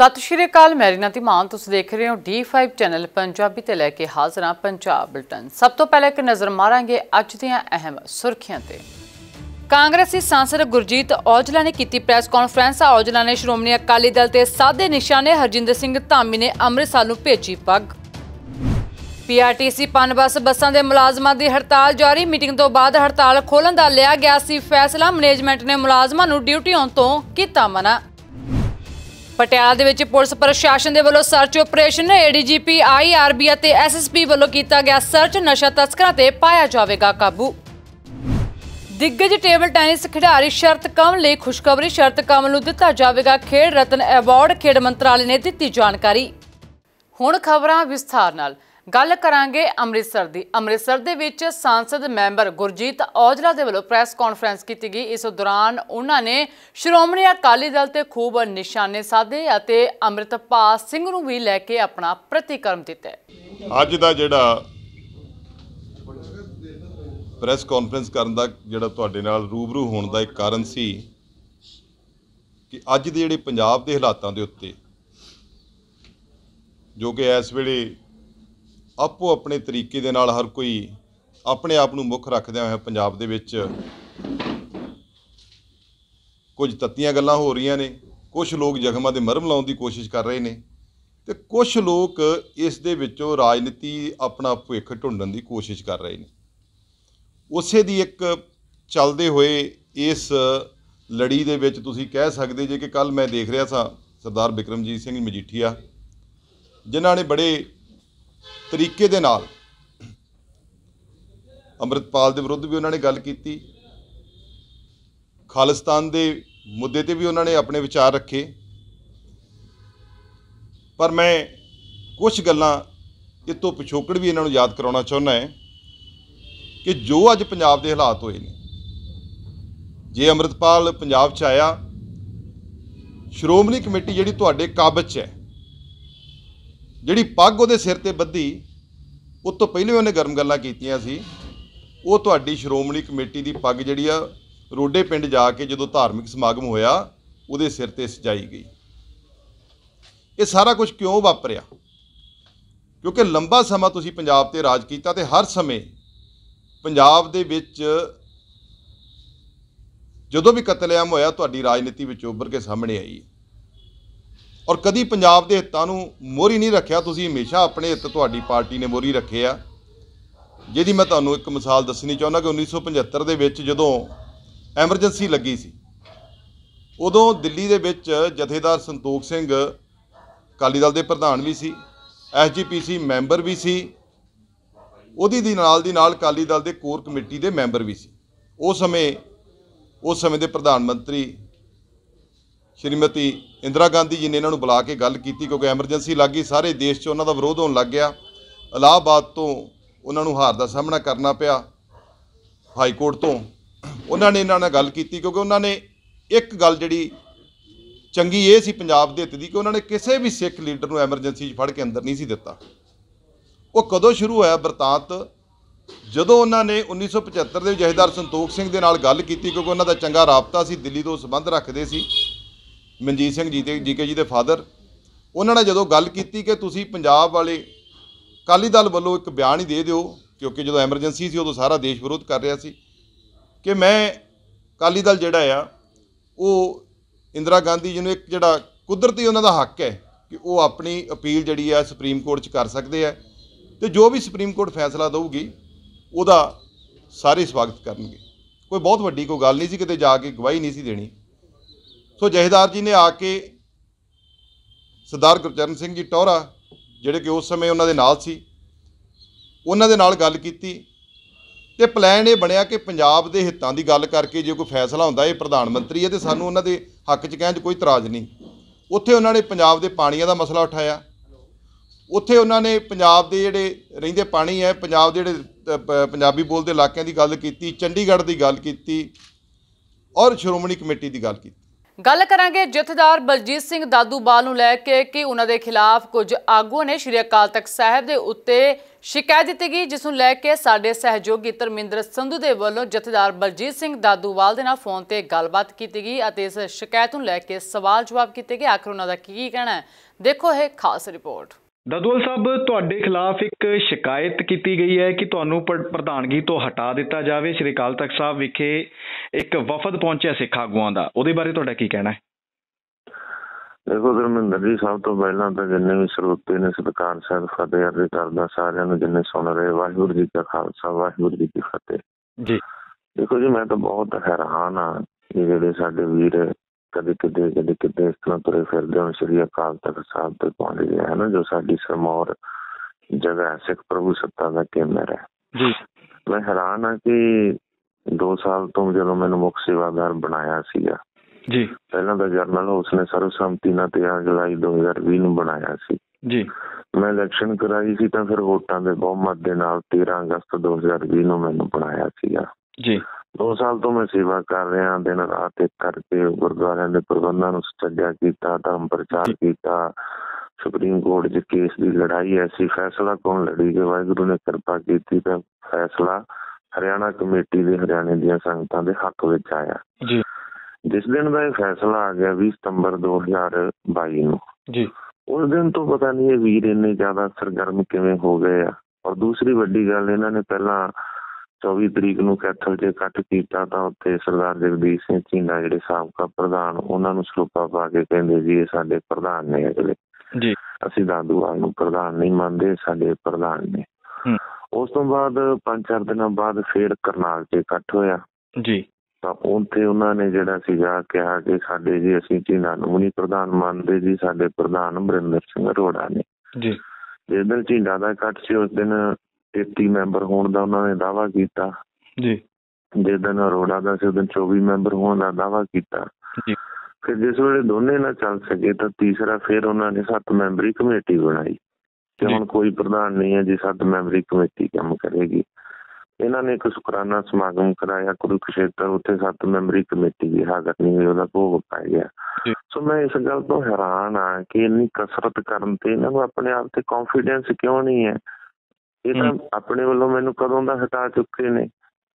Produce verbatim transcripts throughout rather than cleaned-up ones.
सत श्री अकाल, मैं रीना धीमान। तुसीं देख रहे हो डी फाइव चैनल पंजाबी ते लैके हाज़र हां पंजाब बुलेटिन। सब तो पहले एक नज़र मारांगे अज दीआं अहम सुर्खियां ते। कांग्रेसी सांसद गुरजीत औजला ने की प्रैस कॉन्फ्रेंस। औजला ने श्रोमणी अकाली दल के साधे निशाने हरजिंदर सिंह धामी ने अमृतसर नूं भेजी पग। पी आर टी सी पन बस बसां दे मुलाजमां दी हड़ताल जारी। मीटिंग तो बाद हड़ताल खोलण दा लिया गया सी फैसला। मैनेजमेंट ने मुलाजमां नूं ड्यूटी आउण तों कीता मना। पटियाला दे विच पुलिस प्रशासन दे वल्लों search operation. A D G P I R B ते एस एस पी वल्लों कीता गया सर्च। नशा तस्करां ते पाया जावेगा काबू। दिग्गज टेबल टेनिस खिडारी शरत कंवल लई खुशखबरी। शरत कंवल नूं दिता जावेगा खेड रत्न अवार्ड। खेड मंत्रालय ने दित्ती जानकारी। हुण खबरां विस्तार नाल। गल करांगे अमृतसर दी। अमृतसर दे विच सांसद मैंबर गुरजीत औजला दे वल्लों प्रैस कॉन्फ्रेंस की गई। इस दौरान उन्होंने श्रोमणी अकाली दल ते खूब निशाने साधे अते अमृतपाल सिंह नूं भी लैके अपना प्रतिक्रम दिता। अज दा जिहड़ा प्रैस कॉन्फ्रेंस करन दा जिहड़ा तुहाडे नाल रूबरू होण दा एक कारण सी कि अज दे जिहड़े पंजाब दे हालातां दे उत्ते जो कि इस वेले आपो अपने तरीके दे नाल हर कोई अपने आप नूं मुख रखदिआं होइआं पंजाब दे विच कुछ तत्तियां गल्लां हो रहीआं ने। कुछ लोग जख्मां दे मरहम लाउण दी कोशिश कर रहे ने ते कुछ लोग इस दे विचों राजनीति अपना भविख ढूंढण दी कोशिश कर रहे ने। उसे दी एक चलदे होए इस लड़ी दे विच तुसीं कह सकदे जे कि कल मैं देख रहा सां सरदार बिक्रमजीत सिंह मजीठीआ जिन्हां ने बड़े तरीके दे नाल अमृतपाल दे विरुद्ध भी उन्होंने गल की। खालिस्तान दे मुद्दे ते भी उन्होंने अपने विचार रखे। पर मैं कुछ गल्लां इस तों पिछोकड़ भी इन्हों याद कराउणा चाहुंदा है कि जो अज पंजाब दे हालात होए ने, जे अमृतपाल पंजाब च आया, श्रोमणी कमेटी जिहड़ी तुहाडे काबज च है, जिहड़ी पग उहदे सिर ते बद्धी, उस तो पहले उन्हें गर्म गल्लां कीतियां सी। वो तुहाडी श्रोमणी कमेटी की पग जिहड़ी आ रोडे पिंड जाके जदों धार्मिक समागम होया उहदे सिर ते सजाई गई। ये सारा कुछ क्यों वापरिया? क्योंकि लंबा समा तुसीं पंजाब ते राज कीता ते हर समय पंजाब दे विच जदों भी कतलेआम होया तुहाडी राजनीति विच उभर के सामने आई और कदी पंजाब के हितों नूं मोहरी नहीं रखिया। तुसीं हमेशा अपने हित तुहाडी पार्टी ने मोहरी रखे आ। जिहदी मैं तुहानूं एक मिसाल दसनी चाहुंदा कि उन्नीस सौ पचहत्तर दे विच जदों एमरजेंसी लगी सी, उदों दिल्ली दे विच जथेदार संतोख सिंह अकाली दल दे प्रधान भी सी, S G P C member भी सी, उहदी दी नाल दी नाल अकाली दल दे कोर कमेटी दे मैंबर भी सी। उस समय उस समय दे प्रधानमंत्री श्रीमती इंदिरा गांधी जी ने इन्होंने बुला के गल की क्योंकि एमरजेंसी लग गई, सारे देश च उन्हों का विरोध होने लग गया। इलाहाबाद तो उन्होंने हार का सामना करना पिया, हाई कोर्ट तो उन्होंने इन्होंने गल की क्योंकि उन्होंने एक गल जी चंगी ये सी पंजाब के हित की कि उन्होंने किसी भी सिख लीडर को एमरजेंसी फड़ के अंदर नहीं सी दिता। वो कदों शुरू होया बरतांत? जदों उन्होंने उन्नीस सौ पचहत्तर के जथेदार संतोख सिंह के नाल गल की क्योंकि उन्होंने चंगा राबता सी, दिल्ली तो संबंध रखते सी मनजीत सिंह जी जी के जी के फादर। उन्होंने जो गल की कि तुसीं पंजाब वाले अकाली दल वालों एक बयान ही दे दिओ, क्योंकि जो एमरजेंसी सी उदों सारा देश विरोध कर रहा सी कि मैं अकाली दल जिहड़ा आ वो इंदिरा गांधी जी नूं एक जिहड़ा कुदरती उन्हां दा हक है कि वो अपनी अपील जिहड़ी है सुप्रीम कोर्ट च कर सकते हैं तो जो भी सुप्रीम कोर्ट फैसला देगी उहदा सारे स्वागत करनगे। कोई बहुत वड्डी कोई गल नहीं सी, किते जाके गवाही नहीं सी देनी। सो जथेदार जी ने आके सरदार गुरचरण सिंह जी टौहरा जिहड़े कि उस समय उन्होंने नाल सी, उन्होंने नाल गल की ते प्लैन ये बनिया कि पंजाब के हितों की गल करके जो कोई फैसला होंदा ये प्रधानमंत्री है तो सानूं उन्हां दे हक च कहण च कोई इतराज़ नहीं। उत्थे उन्होंने पंजाब के पानियां दा मसला उठाया, उत्थे उन्होंने पंजाब के जिहड़े रहिंदे पानी है, पंजाब दे जिहड़े पंजाबी बोलते इलाकों की गल की, चंडीगढ़ की गल की और श्रोमणी कमेटी की गल की। ਗੱਲ ਕਰਾਂਗੇ ਜਥੇਦਾਰ ਬਲਜੀਤ ਸਿੰਘ ਦਾਦੂਵਾਲ ਨੂੰ ਲੈ ਕੇ ਕਿ ਉਹਨਾਂ ਦੇ ਖਿਲਾਫ ਕੁਝ ਆਗੂਆਂ ਨੇ ਸ਼੍ਰੀ ਅਕਾਲ ਤਖਤ ਸਾਹਿਬ ਦੇ ਉੱਤੇ ਸ਼ਿਕਾਇਤ ਦਿੱਤੀ ਗਈ, ਜਿਸ ਨੂੰ ਲੈ ਕੇ ਸਾਡੇ ਸਹਿਯੋਗੀ ਧਰਮਿੰਦਰ ਸੰਧੂ ਦੇ ਵੱਲੋਂ ਜਥੇਦਾਰ ਬਲਜੀਤ ਸਿੰਘ ਦਾਦੂਵਾਲ ਦੇ ਨਾਲ ਫੋਨ ਤੇ ਗੱਲਬਾਤ ਕੀਤੀ ਗਈ ਅਤੇ ਇਸ ਸ਼ਿਕਾਇਤ ਨੂੰ ਲੈ ਕੇ ਸਵਾਲ ਜਵਾਬ ਕੀਤੇ ਗਏ। ਆਖਰ ਉਹਨਾਂ ਦਾ ਕੀ ਕਹਿਣਾ ਹੈ, ਦੇਖੋ ਇਹ ਖਾਸ ਰਿਪੋਰਟ। ਦਾਦੂਵਾਲ ਸਾਹਿਬ, ਤੁਹਾਡੇ ਖਿਲਾਫ ਇੱਕ ਸ਼ਿਕਾਇਤ ਕੀਤੀ ਗਈ ਹੈ ਕਿ ਤੁਹਾਨੂੰ ਪ੍ਰਧਾਨਗੀ ਤੋਂ ਹਟਾ ਦਿੱਤਾ ਜਾਵੇ। ਸ਼੍ਰੀ ਅਕਾਲ ਤਖਤ ਸਾਹਿਬ ਵਿਖੇ ਇੱਕ ਵਫਦ ਪਹੁੰਚਿਆ ਸਿੱਖ ਆਗੂਆਂ ਦਾ, ਉਹਦੇ ਬਾਰੇ ਤੁਹਾਡਾ ਕੀ ਕਹਿਣਾ ਹੈ? ਦੇਖੋ ਧਰਮਿੰਦਰ ਜੀ, ਸਭ ਤੋਂ ਪਹਿਲਾਂ ਤਾਂ ਜਿੰਨੇ ਵੀ ਸਰੋਤੇ ਨੇ ਸਤਿਕਾਰ ਸਾਹਿਬ ਫਤਿਹ ਅਰਜ਼ ਕਰਦਾ ਸਾਰਿਆਂ ਨੂੰ, ਜਿੰਨੇ ਸੁਣ ਰਹੇ, ਵਾਹਿਗੁਰੂ ਜੀ ਕਾ ਖਾਲਸਾ ਵਾਹਿਗੁਰੂ ਜੀ ਕੀ ਫਤਿਹ ਜੀ। ਦੇਖੋ ਜੀ, ਮੈਂ ਤਾਂ ਬਹੁਤ ਹੈਰਾਨ ਹਾਂ ਕਿ ਜਿਹੜੇ ਸਾਡੇ ਵੀਰ ਕਦੇ ਕਿਤੇ ਕਦੇ ਕਿਤੇ ਇਸ ਤਰ੍ਹਾਂ ਤੁਰੇ ਫਿਰਦੇ ਹੁਣ ਸ਼੍ਰੀ ਅਕਾਲ ਤਖਤ ਸਾਹਿਬ ਤੇ ਪਹੁੰਚ ਗਏ ਹੈ ਨਾ, ਜੋ ਸਾਡੀ ਸਰਮੌਰ ਜਗ੍ਹਾ ਸਿੱਖ ਪ੍ਰਭੂ ਸੱਤਾ ਦਾ ਕੇਂਦਰ ਹੈ ਜੀ। ਮੈਂ ਹੈਰਾਨ ਹਾਂ ਕਿ ਦੋ ਸਾਲ ਤੋਂ ਜਦੋਂ ਮੈਨੂੰ ਮੁੱਖ ਸੇਵਾਦਾਰ ਬਣਾਇਆ ਸੀਗਾ ਜੀ, ਪਹਿਲਾਂ ਤਾਂ ਜਰਨਲ ਹਾਊਸ ਨੇ ਸਰਵਸੰਮਤੀ ਨਾਲ ਤੇਰਾਂ ਜੁਲਾਈ ਦੋ ਹਜ਼ਾਰ ਵੀਹ ਨੂੰ ਬਣਾਇਆ ਸੀ ਜੀ। ਮੈਂ ਇਲੈਕਸ਼ਨ ਕਰਾਈ ਸੀ ਤਾਂ ਫਿਰ ਵੋਟਾਂ ਦੇ ਬਹੁਮਤ ਦੇ ਨਾਲ ਤੇਰਾਂ ਅਗਸਤ ਦੋ ਹਜ਼ਾਰ ਵੀਹ ਨੂੰ ਮੈਨੂੰ ਬਣਾਇਆ ਸੀਗਾ ਜੀ। ਦੋ ਸਾਲ ਤੋਂ ਮੈਂ ਸੇਵਾ ਕਰ ਰਿਹਾ, ਦਿਨ ਰਾਤ ਇੱਕ ਕਰਕੇ ਗੁਰਦੁਆਰਿਆਂ ਦੇ ਪ੍ਰਬੰਧਾਂ ਨੂੰ ਸੁਚੱਜਾ ਕੀਤਾ, ਧਰਮ ਪ੍ਰਚਾਰ ਕੀਤਾ, ਸੁਪਰੀਮ ਕੋਰਟ 'ਚ ਕੇਸ ਦੀ ਲੜਾਈ ਐਸੀ ਫੈਸਲਾ ਕੌਣ ਲੜੀ ਕਿ ਵਾਹਿਗੁਰੂ ਨੇ ਕਿਰਪਾ ਕੀਤੀ ਤਾਂ ਫੈਸਲਾ ਹਰਿਆਣਾ ਕਮੇਟੀ ਦੇ ਹਰਿਆਣੇ ਦੀਆਂ ਸੰਗਤਾਂ ਦੇ ਹੱਕ ਵਿੱਚ ਆਇਆ ਜੀ। ਜਿਸ ਦਿਨ ਦਾ ਇਹ ਫੈਸਲਾ ਆ ਗਿਆ ਵੀਹ ਸਤੰਬਰ ਦੋ ਹਜ਼ਾਰ ਬਾਈ ਨੂੰ ਜੀ, ਉਸ ਦਿਨ ਤੋਂ ਪਤਾ ਨਹੀਂ ਇਹ ਵੀਰ ਇੰਨੇ ਜ਼ਿਆਦਾ ਸਰਗਰਮ ਕਿਵੇਂ ਹੋ ਗਏ ਆ। ਔਰ ਦੂਸਰੀ ਵੱਡੀ ਗੱਲ, ਇਹਨਾਂ ਨੇ ਪਹਿਲਾਂ ਚੌਵੀ ਤਰੀਕ ਨੂੰ ਕੈਥਲ 'ਚ ਇਕੱਠ ਕੀਤਾ ਤਾਂ ਉੱਥੇ ਸਰਦਾਰ ਜਗਦੀਸ਼ ਸਿੰਘ ਝੀਂਡਾ ਜਿਹੜੇ ਸਾਬਕਾ ਪ੍ਰਧਾਨ, ਉਹਨਾਂ ਨੂੰ ਸਰੂਪਾ ਪਾ ਕੇ ਕਹਿੰਦੇ ਜੀ ਇਹ ਸਾਡੇ ਪ੍ਰਧਾਨ ਨੇ ਅਗਲੇ ਜੀ, ਅਸੀਂ ਦਾਦੂਵਾਲ ਨੂੰ ਪ੍ਰਧਾਨ ਨਹੀਂ ਮੰਨਦੇ, ਸਾਡੇ ਪ੍ਰਧਾਨ ਨੇ। ਉਸ ਤੋਂ ਬਾਅਦ ਪੰਜ ਚਾਰ ਦਿਨਾਂ ਬਾਅਦ ਫਿਰ ਕਰਨਾਲ 'ਚ ਇਕੱਠ ਹੋਇਆ ਜੀ, ਤਾਂ ਉੱਥੇ ਉਹਨਾਂ ਨੇ ਜਿਹੜਾ ਸੀਗਾ ਕਿਹਾ ਕਿ ਸਾਡੇ ਜੀ ਅਸੀਂ ਝੀਂਡਾ ਨੂੰ ਨਹੀਂ ਪ੍ਰਧਾਨ ਮੰਨਦੇ ਜੀ, ਸਾਡੇ ਪ੍ਰਧਾਨ ਅਮਰਿੰਦਰ ਸਿੰਘ ਅਰੋੜਾ ਨੇ ਜੀ। ਜਿਸ ਦਿਨ ਝੀਂਡਾ ਦਾ ਇਕੱਠ ਸੀ ਉਸ ਦਿਨ ਤੇਤੀ ਮੈਂਬਰ ਹੋਣ ਦਾ ਉਹਨਾਂ ਨੇ ਦਾਅਵਾ ਕੀਤਾ ਜੀ। ਜਿਸ ਦਿਨ ਅਰੋੜਾ ਦਾ ਸੀ ਉਸ ਦਿਨ ਚੌਵੀ ਮੈਂਬਰ ਹੋਣ ਦਾ ਦਾਅਵਾ ਕੀਤਾ ਜੀ। ਫਿਰ ਜਿਸ ਵੇਲੇ ਦੋਨੇ ਨਾ ਚੱਲ ਸਕੇ ਤਾਂ ਤੀਸਰਾ ਫਿਰ ਉਹਨਾਂ ਨੇ ਸੱਤ ਮੈਂਬਰੀ ਕਮੇਟੀ ਬਣਾਈ ਤੇ ਹੁਣ ਕੋਈ ਪ੍ਰਧਾਨ ਨਹੀਂ ਹੈ ਜੀ, ਸੱਤ ਮੈਂਬਰੀ ਕਮੇਟੀ ਕੰਮ ਕਰੇਗੀ। ਇਹਨਾਂ ਨੇ ਇੱਕ ਸ਼ੁਕਰਾਨਾ ਸਮਾਗਮ ਕਰਾਇਆ ਕੁਰੂਕਸ਼ੇਤਰ, ਉੱਥੇ ਸੱਤ ਮੈਂਬਰੀ ਕਮੇਟੀ ਦੀ ਹਾਜ਼ਰ ਨਹੀਂ ਹੋਈ, ਉਹਦਾ ਭੋਗ ਪਾਇਆ ਗਿਆ। ਸੋ ਮੈਂ ਇਸ ਗੱਲ ਤੋਂ ਹੈਰਾਨ ਹਾਂ ਕਿ ਇੰਨੀ ਕਸਰਤ ਕਰਨ ਤੇ ਇਹਨਾਂ ਨੂੰ ਆਪਣੇ ਆਪ ਤੇ ਕੌਨਫੀਡੈਂਸ ਕਿਉਂ ਨਹੀਂ ਹੈ। ਇਹ ਤਾਂ ਆਪਣੇ ਵੱਲੋਂ ਮੈਨੂੰ ਕਦੋਂ ਦਾ ਹਟਾ ਚੁੱਕੇ ਨੇ